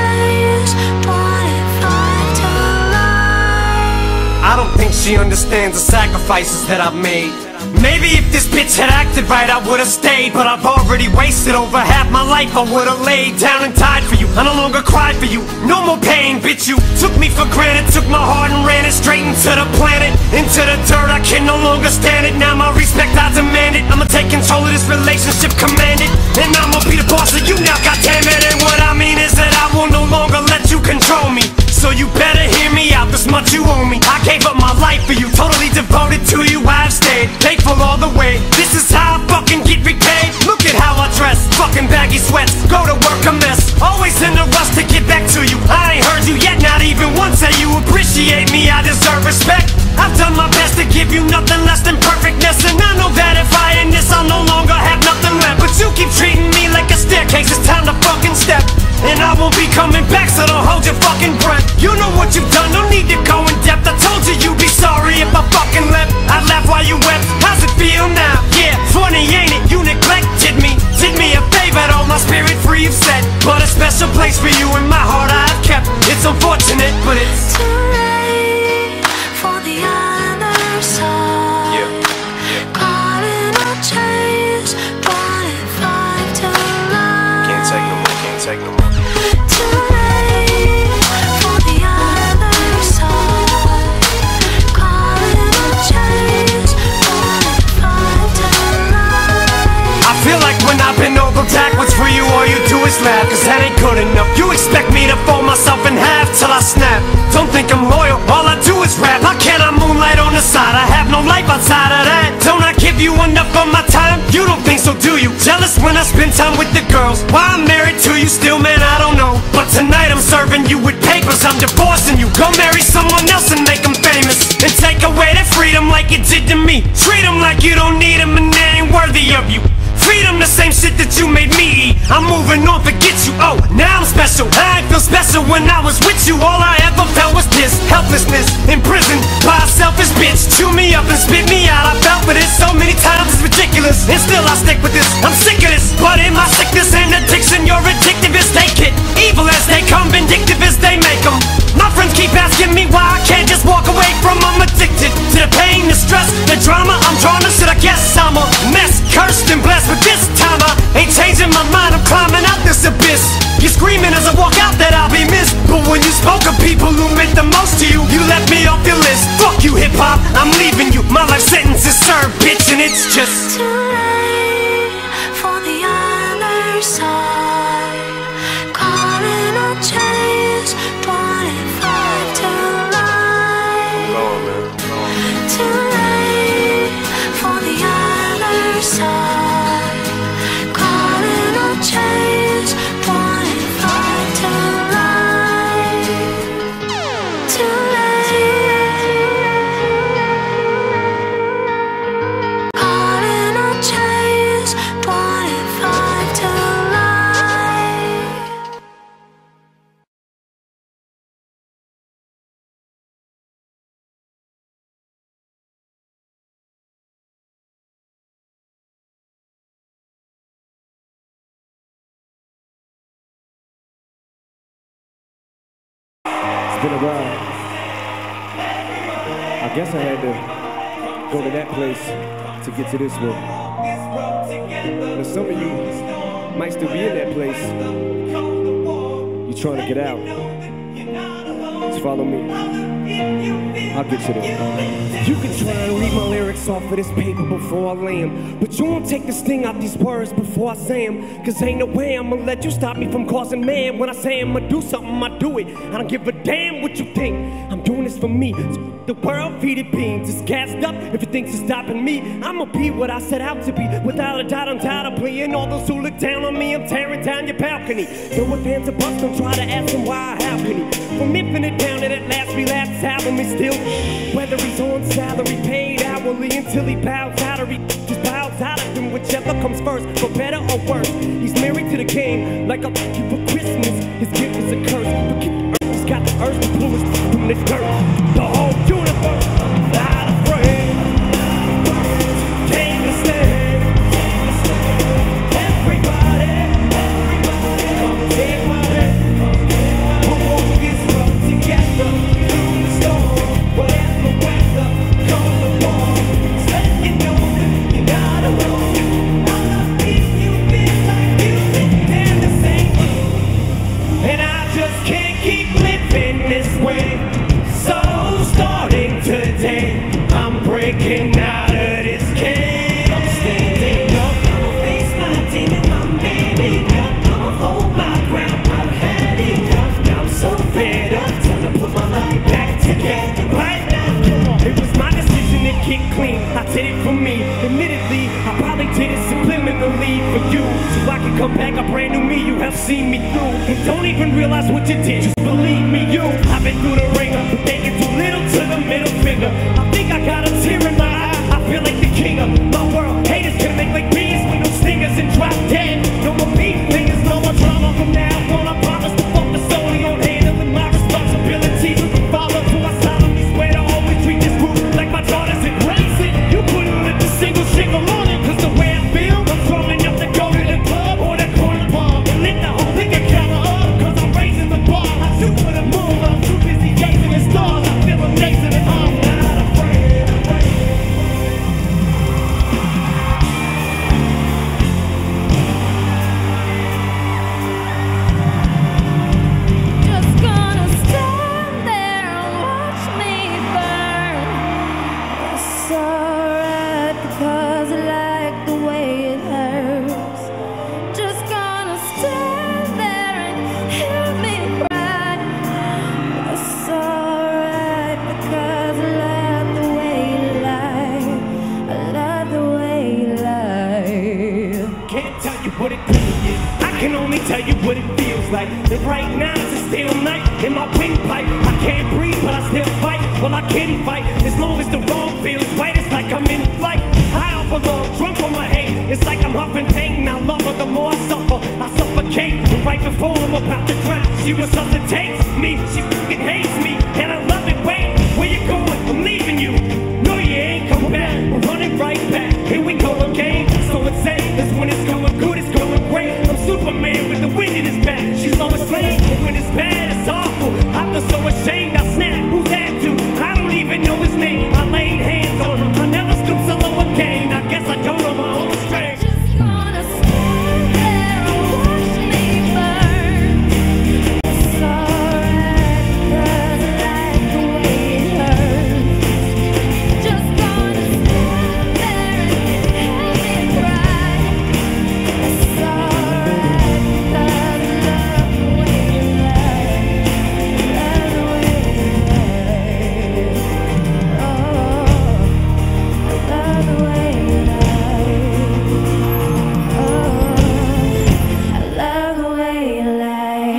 I don't think she understands the sacrifices that I've made. Maybe if this bitch had acted right, I would've stayed. But I've already wasted over half my life. I would've laid down and died for you. I no longer cried for you. No more pain, bitch. You took me for granted, took my heart and ran it straight into the planet, into the dirt. I can no longer stand it. Now my respect, I demand it. I'ma take control of this relationship, command it. And I'ma be the boss of you now, goddammit. And what I mean is that I will no longer let you control me. So you better hear me out, this much you owe me. I gave up my life for you, totally devoted to you. I've stayed faithful all the way. This is how I fucking get repaid. Look at how I dress, fucking baggy sweats. Go to work a mess, always in a rush to get back to you. I ain't heard you yet, not even once say you appreciate me. I deserve respect. I've done my best to give you nothing less than perfectness. And I know that if I end this, I'll no longer have nothing left. But you keep treating me like a staircase, it's time to fucking step. And I won't be coming back, so don't hold your fucking breath. You know what you've done, no need to go in depth. I told you you'd be sorry if I fucking left. I laugh while you wept, how's it feel now? Yeah, funny ain't it, you neglected me. Did me a favor, all my spirit free you've said. But a special place for you in my heart I've kept. It's unfortunate, but it's too late for the other side. Yeah, yeah. Caught in a chase, twenty-five to life. Can't take no more, can't take no more. Too late for the other side. Caught in a chase, twenty-five to life. I feel like when I've been over backwards for you, all you do is laugh. Cause that ain't good enough. You expect me to fold myself in half till I snap. Don't think I'm loyal, all I do is rap. How can I moonlight on the side? I have no life outside of that. Don't I give you enough of my time? You don't think so, do you? Jealous when I spend time with the girls. Why I'm married to you still, man, I don't know. But tonight I'm serving you with papers, I'm divorcing you. Go marry someone else and make them famous. And take away that freedom like it did to me. Treat them like you don't need them and they ain't worthy of you. Freedom, the same shit that you made me eat. I'm moving on, forget you. Oh, now I'm special. I ain't feel special when I was with you. All I ever felt was this helplessness, imprisoned by a selfish bitch. Chew me up and spit me out. I felt for this so many times, it's ridiculous. And still I stick with this. I'm sick of this. But in my sickness and addiction, you're addictive as they get. Evil as they come, vindictive as they make them. My friends keep asking me why I can't just walk away from them. I'm addicted to the pain, the stress, the drama. I'm drawn to shit, I guess I'm a mess. Cursed and blessed, but this time I ain't changing my mind. I'm climbing out this abyss. You're screaming as I walk out that I'll be missed. But when you spoke of people who meant the most to you, you left me off your list. Fuck you, hip-hop, I'm leaving you. My life sentence is served, bitch, and it's just too late for the other side. Caught in a chase, twenty-five to life. I'm going, man. I'm going. Too late. been a ride. I guess I had to go to that place to get to this one. But some of you might still be in that place. You're trying to get out. Just follow me. I'll get you there. You can try and read my lyrics off of this paper before I lay 'em, but you won't take the sting out these words before I say 'em. Cause ain't no way I'ma let you stop me from causing man. When I say I'ma do something, I do it. I don't give a damn what you think. I'm doing this for me. The world feed it beans. It's gassed up if it thinks it's stopping me. I'ma be what I set out to be. Without a doubt, undoubtedly. And all those who look down on me, I'm tearing down your balcony. So if fans are bust, don't try to ask him why, how can he? From infinite down to that last relapse album, is still. Whether he's on salary, paid hourly, until he bows out or he just bows out of him, whichever comes first, for better or worse. He's married to the game, like a you for Christmas. His gift is a curse, but keep the earth, he's got the earth to pull us from this dirt. The whole universe, not afraid. Take a stand. Everybody, everybody, come take my hand. We'll walk this road together through the storm. Whatever weather comes along, just let you know that you're not alone. I'm not leaving you been like you've been there the same. And I just can't keep living this way. So starting today, I'm breaking out of this cage. I'm standing up, I'ma face my demon, I'm manning up. I'ma hold my ground, I've had enough. Now I'm so fed up, time to put my life back together right now. It was my decision to get clean, I did it for me. Admittedly, I probably did it subliminally for you, so I can come back a brand new me. You have seen me through, and don't even realize what you did. Just believe me, you. I've been through the ringer, but they get too little to the middle finger. I think I got a tear in my eye. I feel like the king of my world. Haters can make like bees with no stingers and drop dead. No more beef fingers, no more drama from now on. I promise to focus solely on handling my responsibilities. Follow through, I solemnly swear to always treat this group like my daughters and raise it. You couldn't lift a single shingle on it, cause the way I feel, I'm strong enough to go to the club or the corner bar and lift the whole liquor counter up, cause I'm raising the bar. I shoot for the moon, I'm too busy chasing the stars. I feel amazing and I'm not afraid. Just gonna stand there and watch me burn. It's alright because I like the way it hurts. Just gonna stand there and hear me cry. It's alright because I love the way you lie. I love the way you lie. Can't tell you what it really is. I can only tell you what it feels like. And right now it's a steel night in my windpipe. I can't breathe, but I still fight. Well, I can fight as long as the wrong feels right. It's like I'm in flight. High off alone, drunk on my hate. It's like I'm huffing pain. Now, lover, the more I suffer, I suffocate. And right before I'm about to drown, she resuscitates me. She fucking hates me, and I love it. Wait, where you going? I'm leaving you. No, you ain't come back. We're running right back. Here we go again. So it's safe. That's when it's going good, it's going great. I'm Superman with the wind in his back. She's always late, but when it's bad, it's awful. I feel so ashamed, I snap. Who's that dude? I don't even know his name. I laid hands on him. I never stoop so low again. I guess I don't know my own strength. Just gonna stand there and watch me burn. It's alright because I like the way it hurts. Just gonna stand there and hear me cry. It's alright because I love the way you lie. Love the way you lie. Oh, I love the way you lie. Oh, I love the way you lie.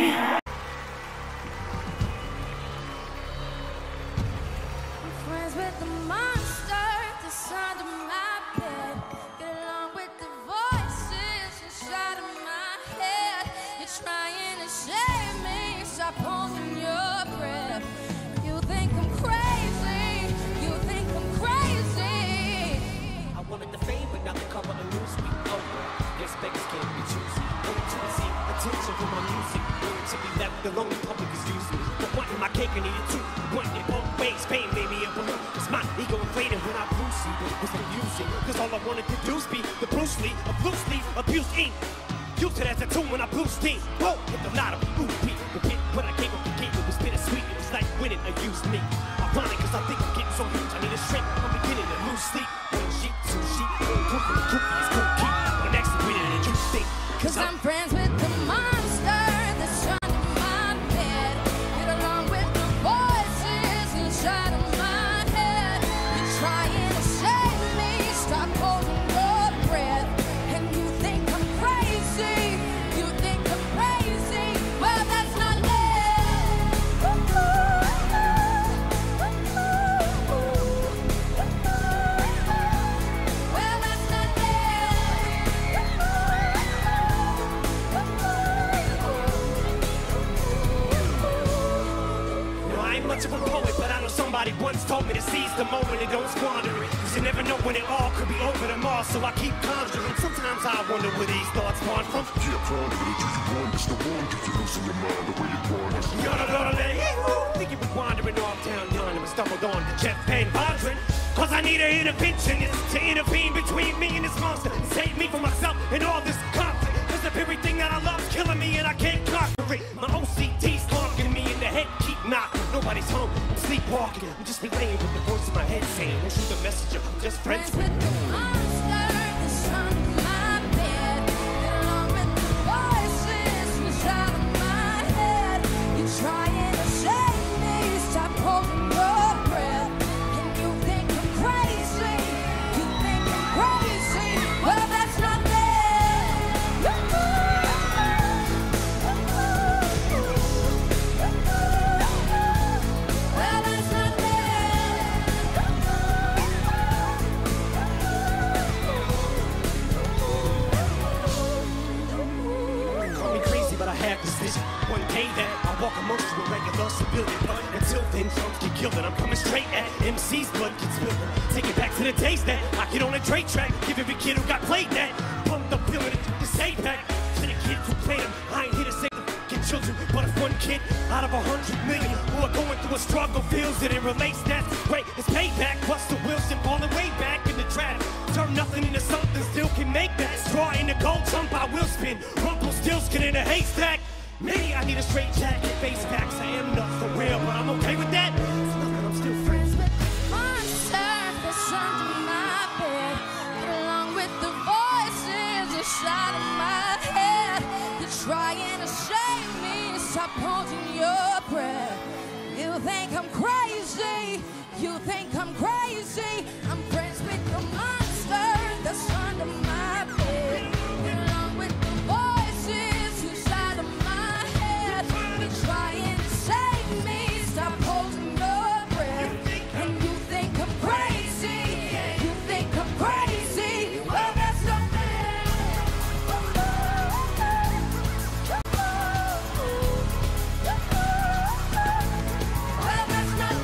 I'm friends with the monster inside of my bed. Get along with the voices inside of my head. You're trying to shame me, stop holding your breath. You think I'm crazy, you think I'm crazy. I wanted the fame, but not the cover of Newsweek. Oh, guess beggars can't be choosy. Going to receive attention from my music. Going to be left alone, the public is using me. But wanting my cake I needed two. One in both ways, fame made me a balloon. It's my ego inflated when I Bruce Lee, but it was confusing. Cause all I wanted to do was be the Bruce Lee of loose leaf abuse ink. Used it as a tool when I blew steam. Whoa, hit the lotto, ooh, beat. Repent what I gave up the game, it was bittersweet. It was like winning a used me. Ironic cause I think I'm getting so huge, I need a shrink. I'm beginning to lose sleep. One sheep, two sheep, one cookie, cookie is cool keep. I'm actually winning than you think. Cause I'm friends with the monster that's under my bed. Get along with the voices inside of my head. You're trying to save me, stop holding your breath. And you think I'm crazy, you think I'm crazy. Well, that's not it. Well, that's not much of a poet, but I know somebody once told me to seize the moment and don't squander it. Cause you never know when it all could be over tomorrow, so I keep conjuring. Sometimes I wonder where these thoughts spawn from. Yeah, ponder it, do you want this? The one, do you losing your mind the way you want it? Yada yada yada, think you was wandering off town yonder and stumbled on to Jeff Van Vondren. Cause I need an interventionist to intervene between me and this monster and save me from myself and all this conflict. Cause the very thing that I love's killing me and I can't conquer it. My O C D's talking me in the head, keep knocking. Nobody's home, I'm sleepwalking. I'm just relaying with the voice in my head saying, don't shoot the messenger, I'm just friends with you. Monster that's under my bed. Get along with the voices inside of my head. You're trying to save me, stop holding your breath. And you think I'm crazy, you think I'm crazy. Well, that's not there. One day that I walk amongst you a regular civilian, but until then, drums get killed and I'm coming straight at M C's blood gets spilled. Take it back to the days that I get on a Dre track, give every kid who got played that pumped up feeling to say back to the kids who played them. I ain't here to save the fucking children, but if one kid out of a hundred million who are going through a struggle feels it and relates, that's great. It's payback. Buster Wilson falling way back in the trap. Turn nothing into something, still can make that straw in the gold jump. I will spin. Rumple still skin in a haystack. Maybe I need a straight jacket, face packs. I am not for real, but I'm okay with that. It's nothing, I'm still friends with monster that's under my bed. Get along with the voices inside of my head. You're trying to save me, stop holding your breath. You think I'm crazy, you think I'm crazy. I'm friends with the monster that's under my bed. Get along with the voices inside of my head. You're trying to save me, stop holding your breath. And you think I'm crazy, you think I'm crazy. Well, that's not fair. Well, that's not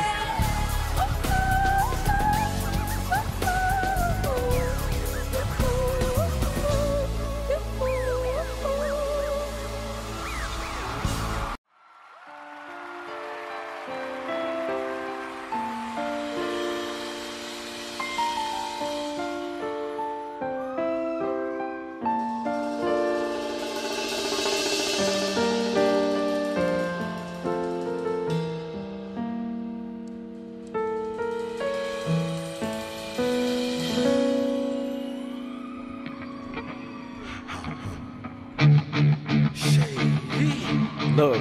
Look,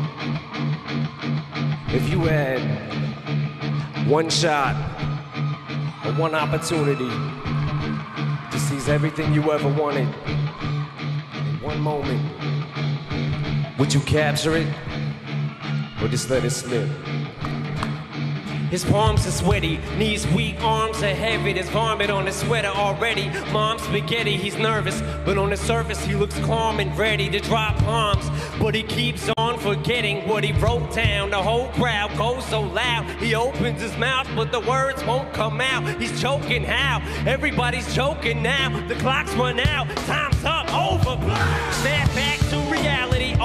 if you had one shot or one opportunity to seize everything you ever wanted in one moment, would you capture it or just let it slip? His palms are sweaty, knees weak, arms are heavy. There's vomit on his sweater already. Mom's spaghetti, he's nervous, but on the surface he looks calm and ready to drop bombs. But he keeps on forgetting what he wrote down. The whole crowd goes so loud. He opens his mouth, but the words won't come out. He's choking how? Everybody's choking now. The clock's run out, time's up, over. Snap back to reality.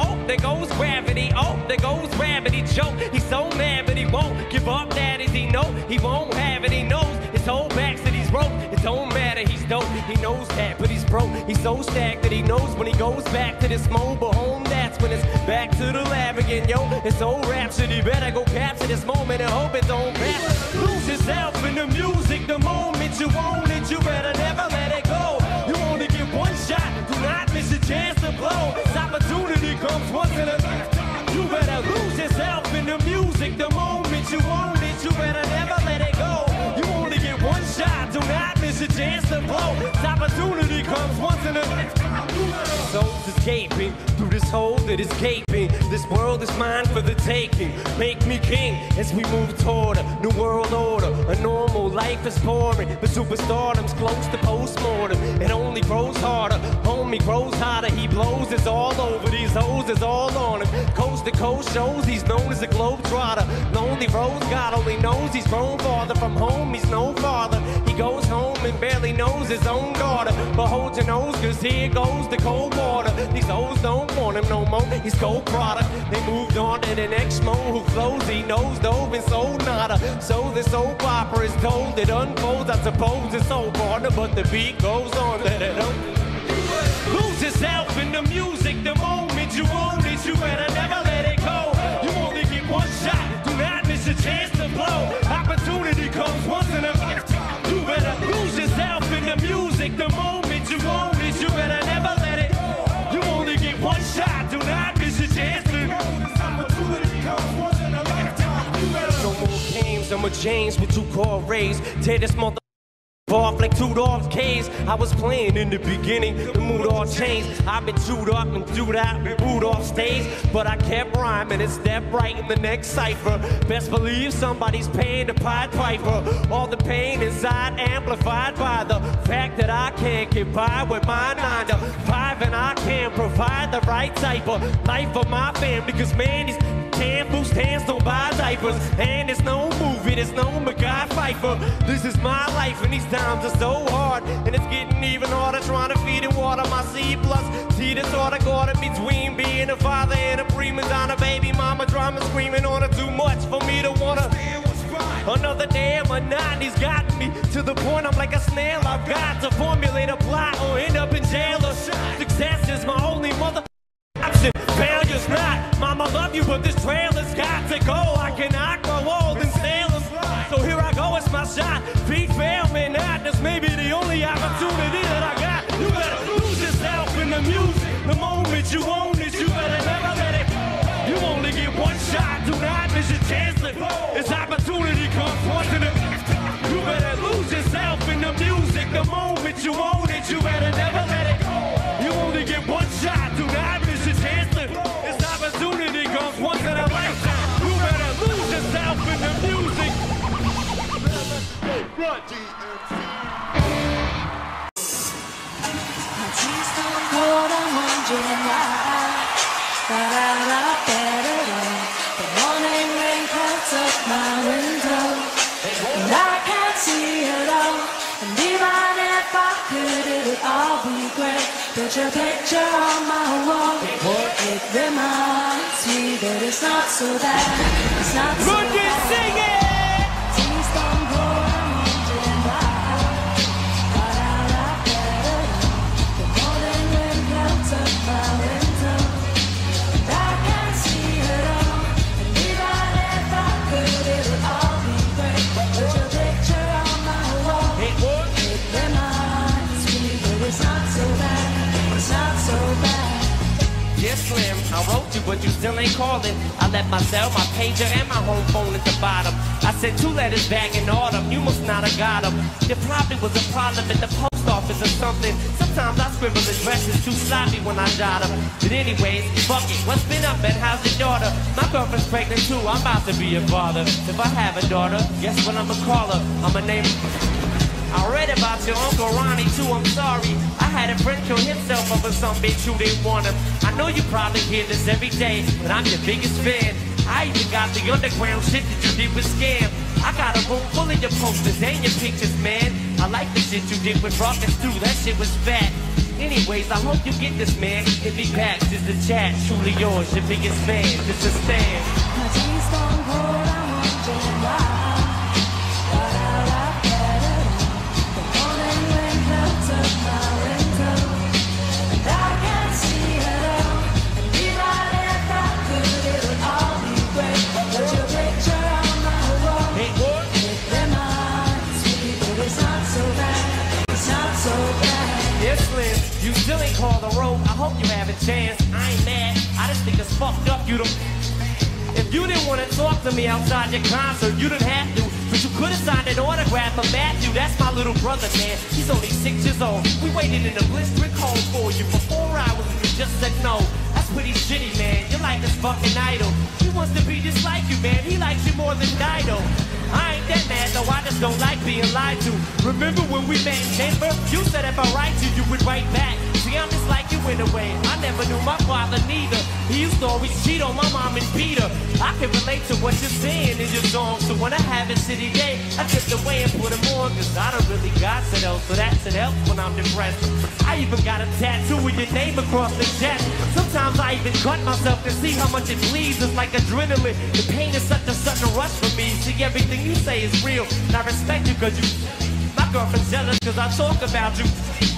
Oh, there goes gravity. Oh, there goes gravity. Joke. He's so mad, but he won't give up. That is he know he won't have it. He knows his whole back that he's broke. It don't matter. He's dope. He knows that, but he's broke. He's so stacked that he knows when he goes back to this mobile home. That's when it's back to the lab again, yo. It's old rhapsody. Better go capture this moment and hope it don't pass. Lose yourself in the music. The moment you own it, you better never let it go. You only get one shot. Do not miss a chance to blow. This opportunity comes once in a lifetime. You better lose yourself in the music. The moment you own it, you better never let it go. You only get one shot. Do not miss a chance to blow. This opportunity comes once in a lifetime. Souls escaping through this hole that is gaping. This world is mine for the taking. Make me king as we move toward a new world order. A normal life is boring, but superstardom's close to postmortem. It only grows harder, homie grows hotter. He blows, it's all over. These hoes is all on him. Coast to coast shows, he's known as a globetrotter. Lonely rose, God only knows he's grown farther from home. He's no farther. He goes home and barely knows his own daughter. But hold your nose, cause here goes the cold water. These hoes don't want him no more. He's cold product. They moved on to the next mo who flows. He knows dove and sold nada. So the soap opera is told. It unfolds. I suppose it's so partner, but the beat goes on. Let it up. Lose yourself in the music. The moment you own it, you better never let it go. You only get one shot. Do not miss a chance to blow. Opportunity comes once in a lifetime. You better lose yourself in the music. The moment you own it, you better never let it go. You only get one shot. Do not miss a chance to blow. This opportunity comes once in a lifetime. You better no more games. I'm a James with two car rays. Tear this mother off like two dogs' K's. I was playing in the beginning, the mood all changed. I've been chewed up and chewed out, been booed off stage, but I kept rhyming and stepped right in the next cipher. Best believe somebody's paying the Pied Piper. All the pain inside amplified by the fact that I can't get by with my nine to five, and I can't provide the right type of life for my family. Because man, these can't boost hands, don't buy diapers, and it's no movie, there's no MacGyver Pfeiffer. This is my life, and these times are so hard, and it's getting even harder trying to feed and water my C plus. See the sort of order between being a father and a prima donna, baby mama drama screaming on her too much for me to wanna. Another day of monotony's got me to the point I'm like a snail. I've got to formulate a plot or end up in jail. Or success is my only mother option. Failure's not. Mama love you, but this trailer's got to go. I cannot grow old and sail. So here I go, it's my shot. Feet fail me not. This may be the only opportunity that I got. You better lose yourself in the music. The moment you own it, you better never let it go. You only get one shot. Do not miss your chance to go. This opportunity comes once in a lifetime. You better lose yourself in the music. The moment you own it, you better never let it go. You only get one shot. Do not miss your chance to go. This opportunity comes once in a lifetime. You better lose yourself in the music. Run, D M C. The morning rain cuts up my window, and I can't see it all. And even if I could, it would all be great. Put your picture on my wall. It reminds me that it's not so bad. It's not so bad. Run, sing it! Yes, Slim, I wrote you, but you still ain't calling. I left my cell, my pager, and my home phone at the bottom. I sent two letters back in autumn, you must not have got them. There probably was a problem at the post office or something. Sometimes I scribble addresses too sloppy when I jot them. But anyways, fuck it, what's been up and how's your daughter? My girlfriend's pregnant too, I'm about to be a father. If I have a daughter, guess what I'ma call her? I'ma name her. I read about your Uncle Ronnie too, I'm sorry. I had a friend kill himself over some bitch who didn't want him. I know you probably hear this every day, but I'm your biggest fan. I even got the underground shit that you did with Scam. I got a room full of your posters and your pictures, man. I like the shit you did with Rockets too, that shit was fat. Anyways, I hope you get this, man. If he packs is the chat, truly yours, your biggest fan. This is Stan. My tea's gone cold, I'm wondering why. Got out of bed at all. The morning wind blows up my window, and I can't see it all. And even if I could, it would all be great. Put your picture on my wall. Hey, what? It reminds me that it's not so bad. It's not so bad. Yes, Slim, you still ain't called a rope. I hope you have a chance. I ain't mad. I just think it's fucked up. You don't. If you didn't want to talk to me outside your concert, you didn't have to. But you could have signed an autograph for Matthew. That's my little brother, man. He's only six years old. We waited in a blistering cold for you for four hours and you just said no. That's pretty shitty, man. You're like this fucking idol. He wants to be just like you, man. He likes you more than Dido. I ain't that mad, though. I just don't like being lied to. Remember when we met in Denver? You said if I write you, you would write back. See, I'm just like you in a way. I never knew my father neither. He used to always cheat on my mom and Peter. I can relate to what you're saying in your song. So when I have a city day, I get away and put them on. Cause I don't really got it else. So that's it helps when I'm depressed. I even got a tattoo with your name across the chest. Sometimes I even cut myself to see how much it bleeds. It's like adrenaline. The pain is such a sudden rush for me. See, everything you say is real. And I respect you cause you. My girlfriend's jealous cause I talk about you.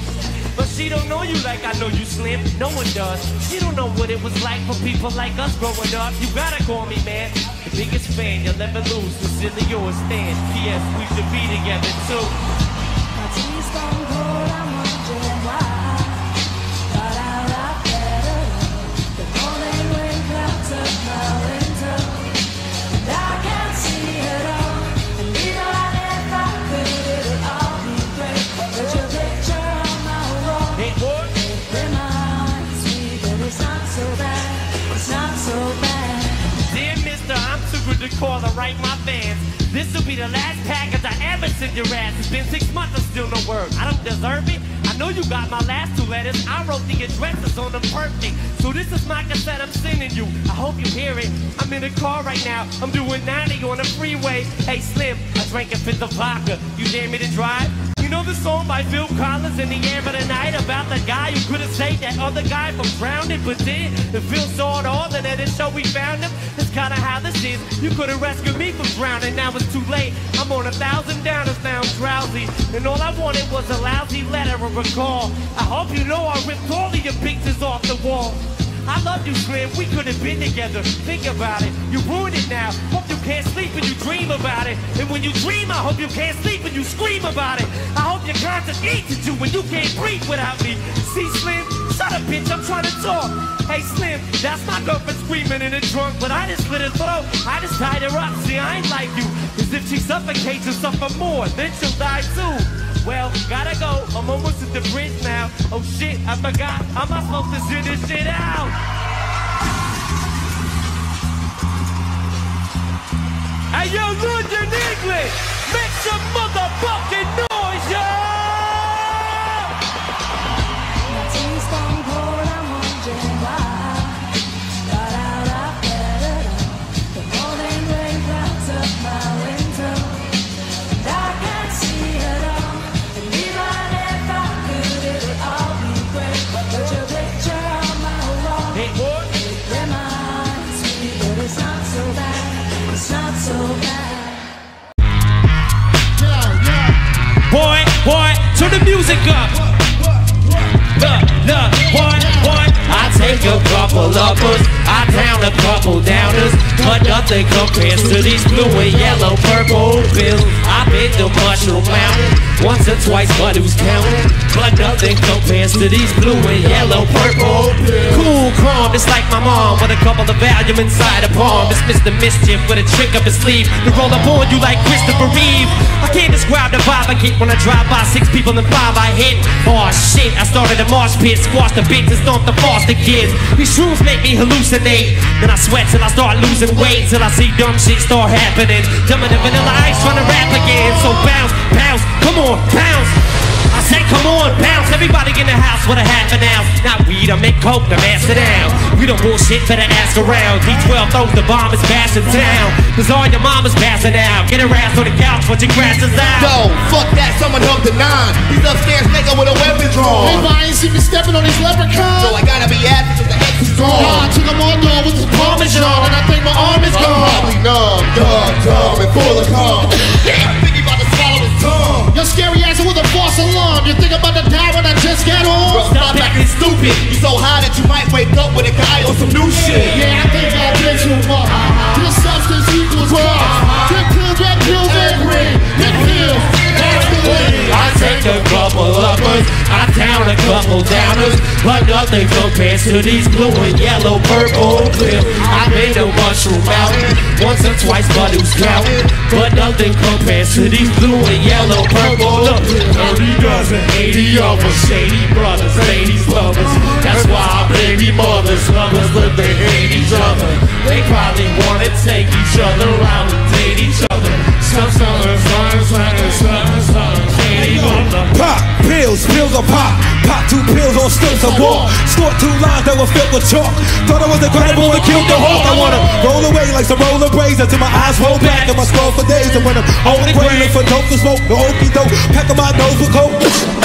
But she don't know you like I know you, Slim. No one does. She don't know what it was like for people like us growing up. You gotta call me, man. The biggest fan you'll ever lose. Sincerely yours, Stan. P S We should be together too. My tea's gone cold, I'm wondering why. Got out of bed alone. The morning wind clouds up my window, and I can't see it all. And even if I could, it would all be great. Put your picture on my wall. Hey, boy. It reminds me that it's not so bad. It's not so bad. Dear mister, I'm too good to call or write my fans. This'll be the last package I ever send your ass. It's been six months and still no word. I don't deserve it. I know you got my last two letters. I wrote the addresses on them perfect. So this is my cassette I'm sending you. I hope you hear it. I'm in a car right now. I'm doing ninety on the freeway. Hey Slim, I drank a fifth of vodka. You dare me to drive? You know the song by Phil Collins, In the Air of the Night, about the guy who could've saved that other guy from drowning, but then the Phil saw it all and at his show we found him. That's kinda how this is. You could've rescued me from drowning, now it's too late. I'm on a thousand downers now, I'm drowsy, and all I wanted was a lousy letter of recall. I hope you know I ripped all of your pictures off the wall. I love you, Slim, we could have been together. Think about it, you ruined it now. Hope you can't sleep when you dream about it. And when you dream, I hope you can't sleep when you scream about it. I hope your conscience eats at you when you can't breathe without me. See, Slim, shut up, bitch, I'm trying to talk. Hey, Slim, that's my girlfriend screaming in the trunk, but I just slit her throat. I just tied her up, see, I ain't like you. Cause if she suffocates and suffer more, then she'll die too. Well, gotta go, I'm almost at the bridge now. Oh shit, I forgot, how am I supposed to sit this shit out? Hey yo, London, England, make some motherfucking noise, yo! My tea's gone cold, I'm wondering why. Got out of bed alone. The morning rain clouds up my window, and I can't see it all. And even if I could, it would all be great. Put your picture on my wall. Hey, boy. It reminds me that it's not so bad. It's not so bad. Boy, boy, turn the music up. Look, look, boy, boy, I take a couple uppers, I down a couple downers, but nothing compares to these blue and yellow, purple pills. I've been to Mushroom Mountain once or twice, but who's counting? But nothing compares to these blue and yellow, purple pills. Cool, calm, just like my mom, with a couple of Valium inside a palm. It's Mister Mischief with a trick up his sleeve to roll up on you like Christopher Reeve. I can't describe the vibe I get when I drive by six people and five I hit. Oh shit, I started a marsh pit, squashed the bitch and stomped the foster kids. These shrooms make me hallucinate, then I sweat till I start losing weight, till I see dumb shit start happening. Dumbing the Vanilla Ice trying to rap again. So bounce, bounce, come on, bounce. I say come on, bounce. Everybody in the house with a half an ounce. Not weed, I make coke to master down. We don't bullshit, better ask around. D twelve throws the bomb, is bashing town. Cause all your mamas passing out. Get her ass on the couch, watching grasses out. Yo, fuck that, some coming up to nine. He's upstairs nigga with a weapon drawn. Hey, I ain't see me stepping on these leprechauns. So I gotta be happy because the X is gone. Nah, I took him on door with the Parmesan, and I think my arm is I'm gone. probably numb, dumb, dumb, and full of calm. I'm thinking about to swallow his tongue. Your scary ass with a false alarm. You think about to die when I just got on? Bro, stop acting stupid. You so high that you might wake up with a guy on some new shit. Yeah, I think I've been too much. This substance equals drugs. Good pills, red pills, and green. Good pills, that's the way. I take a couple uppers, I down a couple downers, but nothing compares to these blue and yellow, purple pills. I've been to Mushroom Mountain once or twice, but who's counting? But nothing compares to these blue and yellow, purple. Look, thirty dozen, eighty of us, shady brothers, ladies lovers. That's why our baby mothers, lovers, live they hate each other. They probably wanna take each other around and date each other. Some summers, summers, summers, summers, summers, shady mother. Pop pills, pills or pop. Pop two pills on stilts of walk. Snort two lines that were filled with chalk. Thought I was incredible and killed the hawk. I wanna roll away like some roller braids until my eyes roll back and my skull for days. And when I'm on the ground for dope to smoke, the okey doke, packing my nose with coke.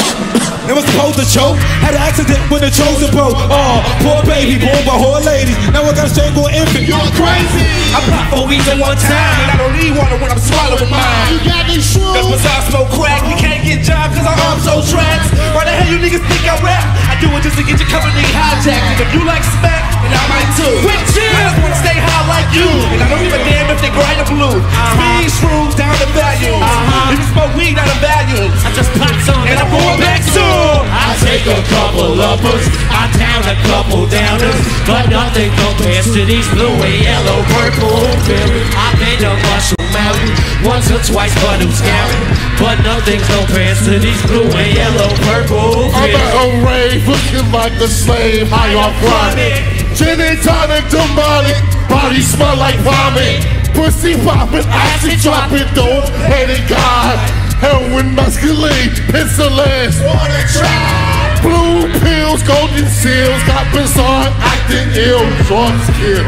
It was supposed to choke. Had an accident when the chosen broke. Oh, poor baby, born by whore ladies. Now I gotta strangle an infant. You're crazy. I pop for weed at one time, and I don't need water when I'm swallowing mine. You got these shrooms. Cause besides smoke crack, we can't get jobs cause our arms so tracks. Why the hell you niggas think I rap? I do it just to get your company hijacked. And if you like smack, then I might too. Quit chill. I just wanna stay high like you. And I don't give a damn if they grind or blue. Speed shrooms down the value. Uh-huh. If you smoke weed, not a value. I just pop some And I'm going back soon. I take a couple uppers, I down a couple downers, but nothing compares to these blue and yellow, purple pills. I've been to Mushroom Mountain once or twice, but who's counting? But nothing compares to these blue and yellow, purple pills. I'm at a rave looking like a slave, high off chronic. Gin and tonic, demonic, body smell like vomit. Pussy popping, acid dropping, don't hate it, God. Heroin, masculine, pencillins, wanna try. Blue pills, golden seals, got bizarre, acting ill, short skill.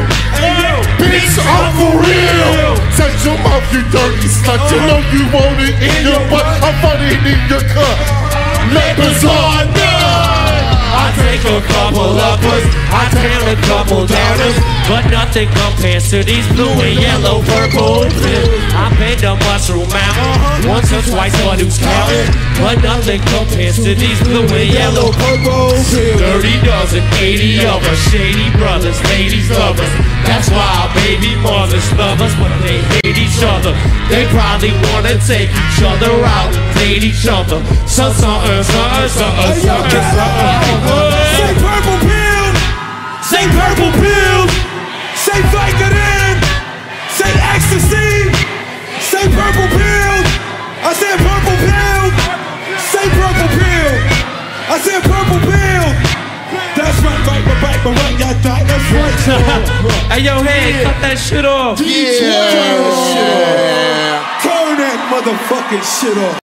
Bitch, I'm for real. Touch your mouth, you dirty slut. You know you want it in your butt. I'm funny in your cup. Let bizarre know. I take a couple uppers, I down a couple downers, but nothing compares to these blue and yellow, purple pills. I've been to Mushroom Mountain once or twice, but who's counting? But nothing compares to these blue and yellow, purple pills. Thirty dozen, eighty of us, shady brothers, ladies lovers. That's why our baby mothers love us, but they hate each other. They probably wanna take each other out and date each other. So, so, uh, so, uh, so, uh, so, uh, so, uh, Say purple pill. Say purple pill. Say Vicodin. Say ecstasy. Say purple pill. I said purple pill. Say purple pill. I said purple pill. That's right, right, right, right, right, right, yeah, that, that's right. Hey, yo, hey, cut that shit off. Yeah. Turn that motherfucking shit off.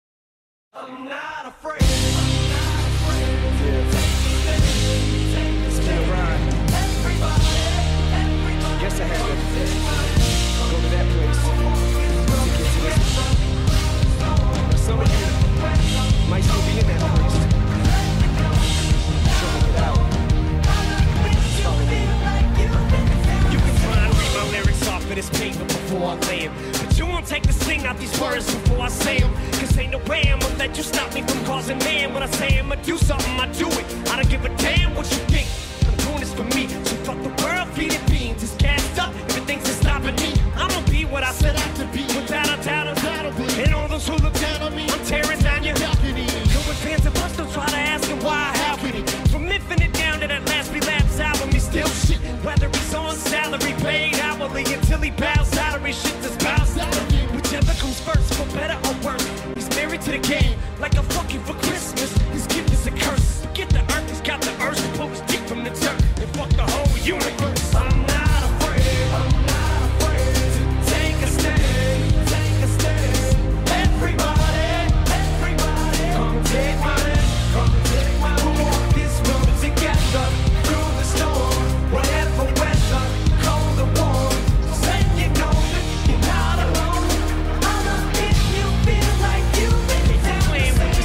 This paper before I lay 'em. But you won't take the sting out these words before I say 'em. Cause ain't no way I'ma let you stop me from causing man. When I say I'ma do something, I do it. I don't give a damn what you think. I'm doing this for me. So fuck the world, feed it beans. It's gassed up, everything's just stopping me. I'ma be what I said I to be. Without a doubt, and all those who look down on me, I'm tearing down your balcony. Go with fans of us, don't try to ask him why, how can he? From Infinite down to that last relapse album, he's still shit. Whether he's on salary, paid hourly, until he bows out or he shit this bows out. Whichever comes first, for better or worse. He's married to the game, like a fucking for Christmas. His gift is a curse. Forget the earth, he's got the urge to pull his dick from the dirt and fuck the whole universe. I'm not afraid, I'm not afraid to take a stand, take a stand. Everybody, everybody, come take my hand, come take my hand. We'll walk this road together through the storm, whatever weather, cold or warm. Say you know that you're not alone. I'ma if you feel like you've been down.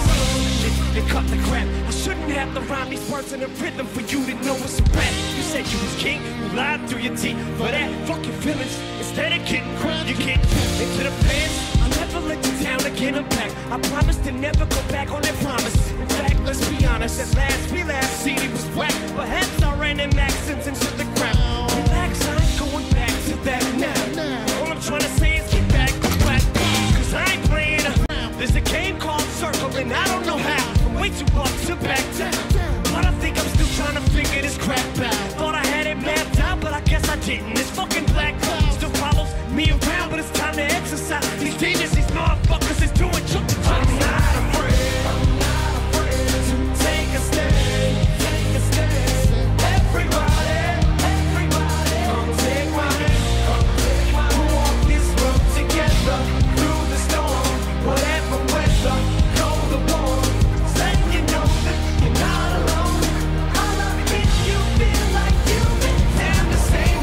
words in a rhythm for you to know it's a rap. You said you was king, you lied through your teeth. For that, fuck your feelings. Instead of getting crunk, you get into the past. I'll never let you down again, I'm back. I promise to never go back on that promise. In fact, let's be honest, at last we laughed, C D was whack. Perhaps I ran them accents into the ground. Relax, I ain't going back to that now. All I'm trying to say is get back to black. Cause I ain't playing around. There's a game called Circle and I don't know how. I'm way too hard to back down. But I think I'm still trying to figure this crap out. Thought I had it mapped out, but I guess I didn't. This fucking black cloud still follows me around, but it's time to exercise. These demons, these motherfuckers is doing junk. I'm not afraid, I'm not afraid to take a stand, take a stand. Everybody, everybody, come take my hand, come take my hand. We'll walk this road together through the storm, whatever weather, cold or warm. Say you know that you're not alone. I love it if you feel like you've been down the same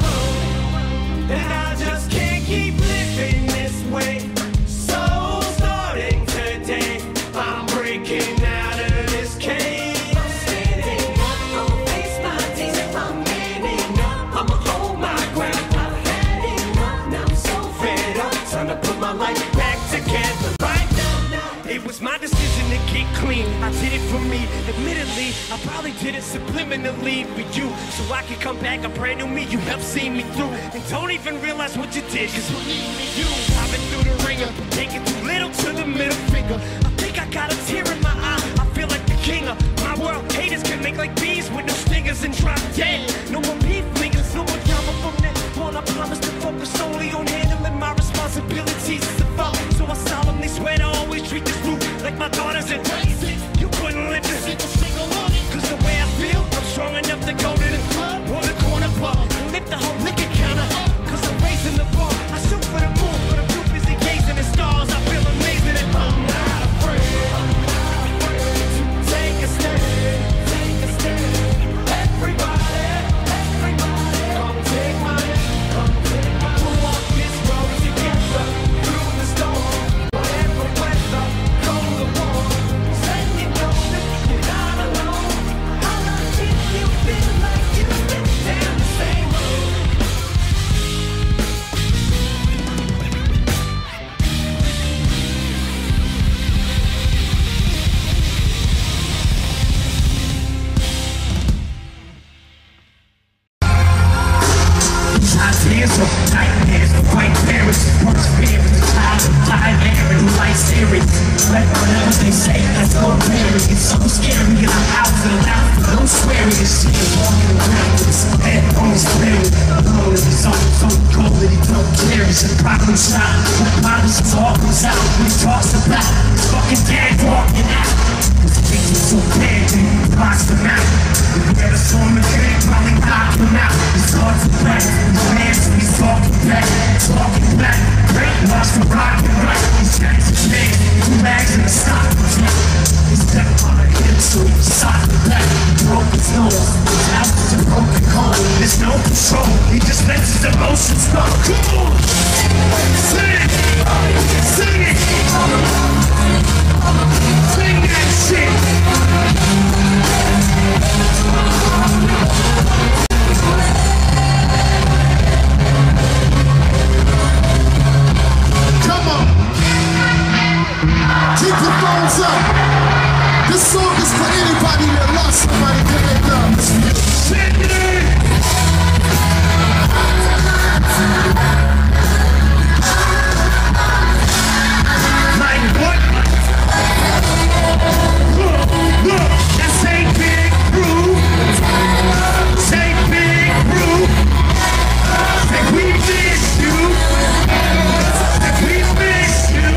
road. And I just can't keep living this way. So starting today, I'm breaking out of this cage. I'm standing up, I'ma face my demons. I'm manning up, I'ma hold my ground. I've had enough, now I'm so fed up. Time to put my life back together right now. It was my decision to get clean. I did it for me. Admittedly, I probably did it subliminally for you, so I could come back a brand new me. You helped see me through, and don't even realize what you did. Cause believe me, you, I've been through the ringer, taking too little to the middle finger. I think I got a tear in my eye. I feel like the king of my world. Haters can make like bees with no stingers and drop dead. No more beef fingers, no more drama from that. One, I promise to focus solely on handling my responsibilities as a father. So I solemnly swear to always treat this group like my daughters and raise it. You couldn't live this single one. Cause the way I feel, I'm strong enough to go to the club or the corner bar and lift the whole liquor counter up. Cause I'm raising the bar. I shoot for the moon, but I'm too busy gazing at stars. I feel amazing and I'm not afraid. I'm not afraid to take a stand, take a stand. Everybody, everybody, come take my hand, come take my hand. We'll walk this road together through the storm, whatever weather, cold or warm. Say you know that you're not alone. I love if you feel like you've been down the same road. Ideas of nightmares, the white parents, worst parents, the child of nightmare and life series. But whatever they say, that's all parents. It's so scary, and I'm out to the loud, but don't swear it. This shit is walking around with his head on his spirit. Alone in his own, so cold that he don't care. He's a problem child, but problems is all comes out when he talks about his fucking dad walking out. His things are so bad, and he blocks them out. If you ever saw him again, probably knock him out. His thoughts are back, his hands, he's talking back, talking back. Brainwashed for rock and right. He's got his man, two bags in the sock. He's dead on the hip, so he's socked back. He broke his nose, his house is a broken home. There's no control, he just lets his emotions go. Come on! Sing it! Sing it! Sing that shit! Come on. Keep your phones up. This song is for anybody that lost somebody that they love. Sing it! Like what? Look, look, that's ain't big Brew. Say big Brew. Say we miss you. Say we miss you.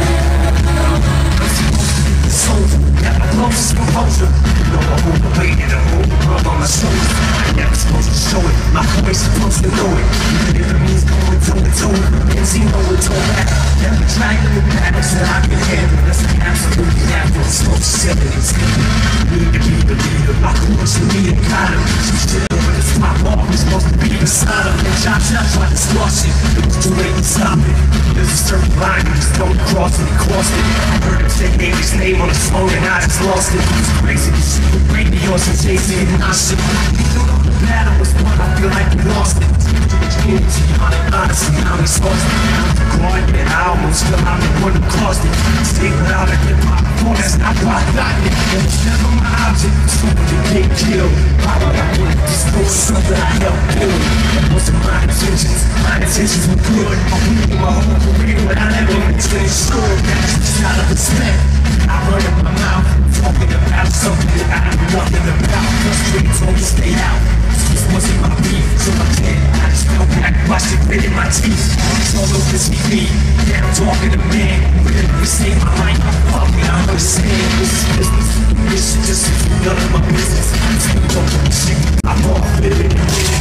Soldier, got my closest composure. You know I hold the weight and I hold the rub on my shoulders. I never supposed to show it. My boy's supposed to know it. Even if it means going toe to toe. Benzino will toe back. Never tried to look back so I can handle. That's an absolutely natural. Smoke seventies. Need to be the leader. My coolest for me and got him. Some shit over this pop off. was supposed to be beside him. And Josh Josh tried to squash it. It was too late to stop it. There's a certain line you just don't cross it, he crossed it. I heard him say David's name on his phone and I just lost it. It was crazy, this shit with radio and Jay-Z and I shit. He thought all the battle was won, I feel like he lost it. Honestly, now he's lost it. Now he's quiet, and I almost feel I'm the one who caused it. Stay without a hip-hop, oh, that's not why I got it. It was never my object, so to get killed. Why would I want this no something I helped build? That wasn't my intentions, my intentions were good. I went through my whole career without ever mentioning school. That's just out of respect. I run in my mouth, talking about something that I knew nothing about. Frustrated, told me to stay out. This wasn't my beef, so I can't. I just fell back, watched it grit in my teeth. It's all over T V. Yeah, I'm talking to man. Really, you say my life. Fuck me, I understand. This is business. This shit just is none of my business. Still don't do shit. I'm off living and winning.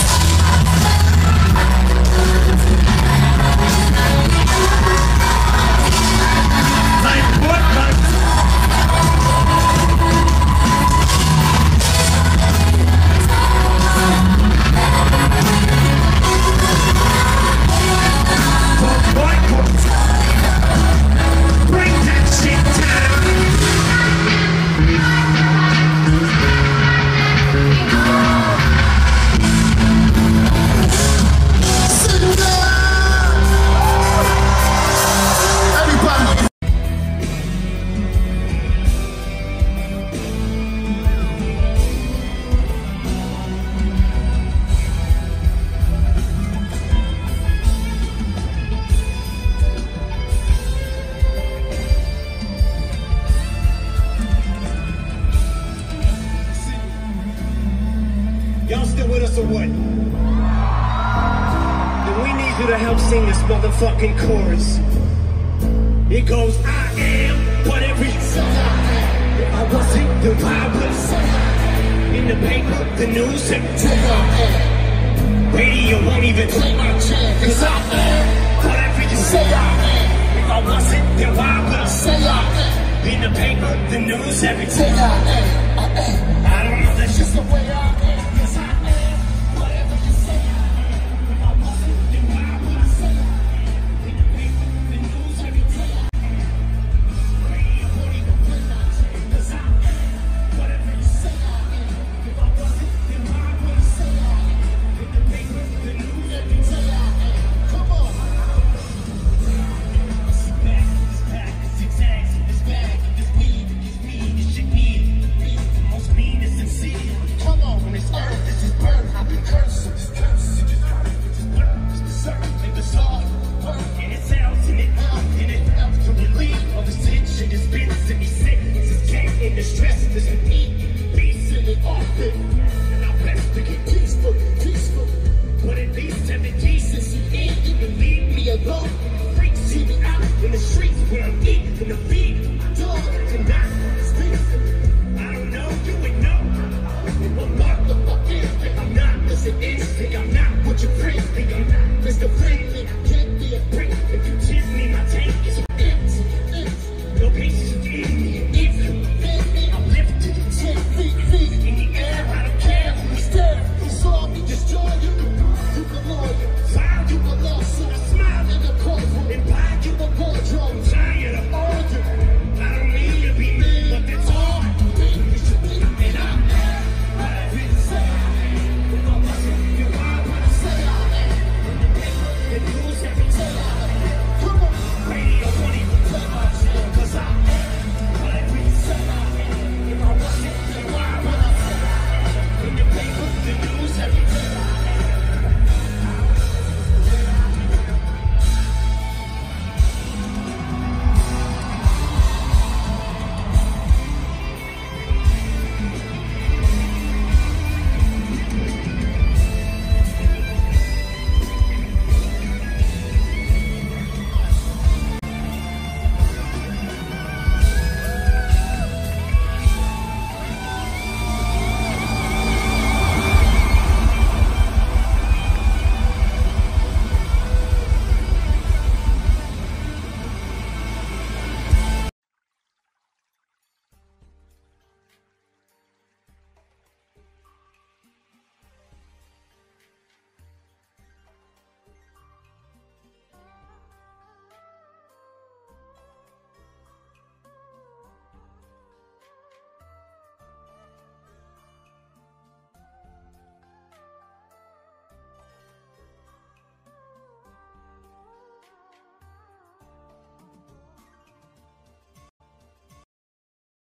Like what? Like Y'all still with us or what? Then we need you to help sing this motherfucking chorus. It goes, I am whatever you say. If I wasn't, then why would in the paper, the news, radio won't even play my chant. Cause I am whatever you say I am. If I wasn't, then why would I say I am? In the paper, the news, everything. I don't know, that's just the way I am.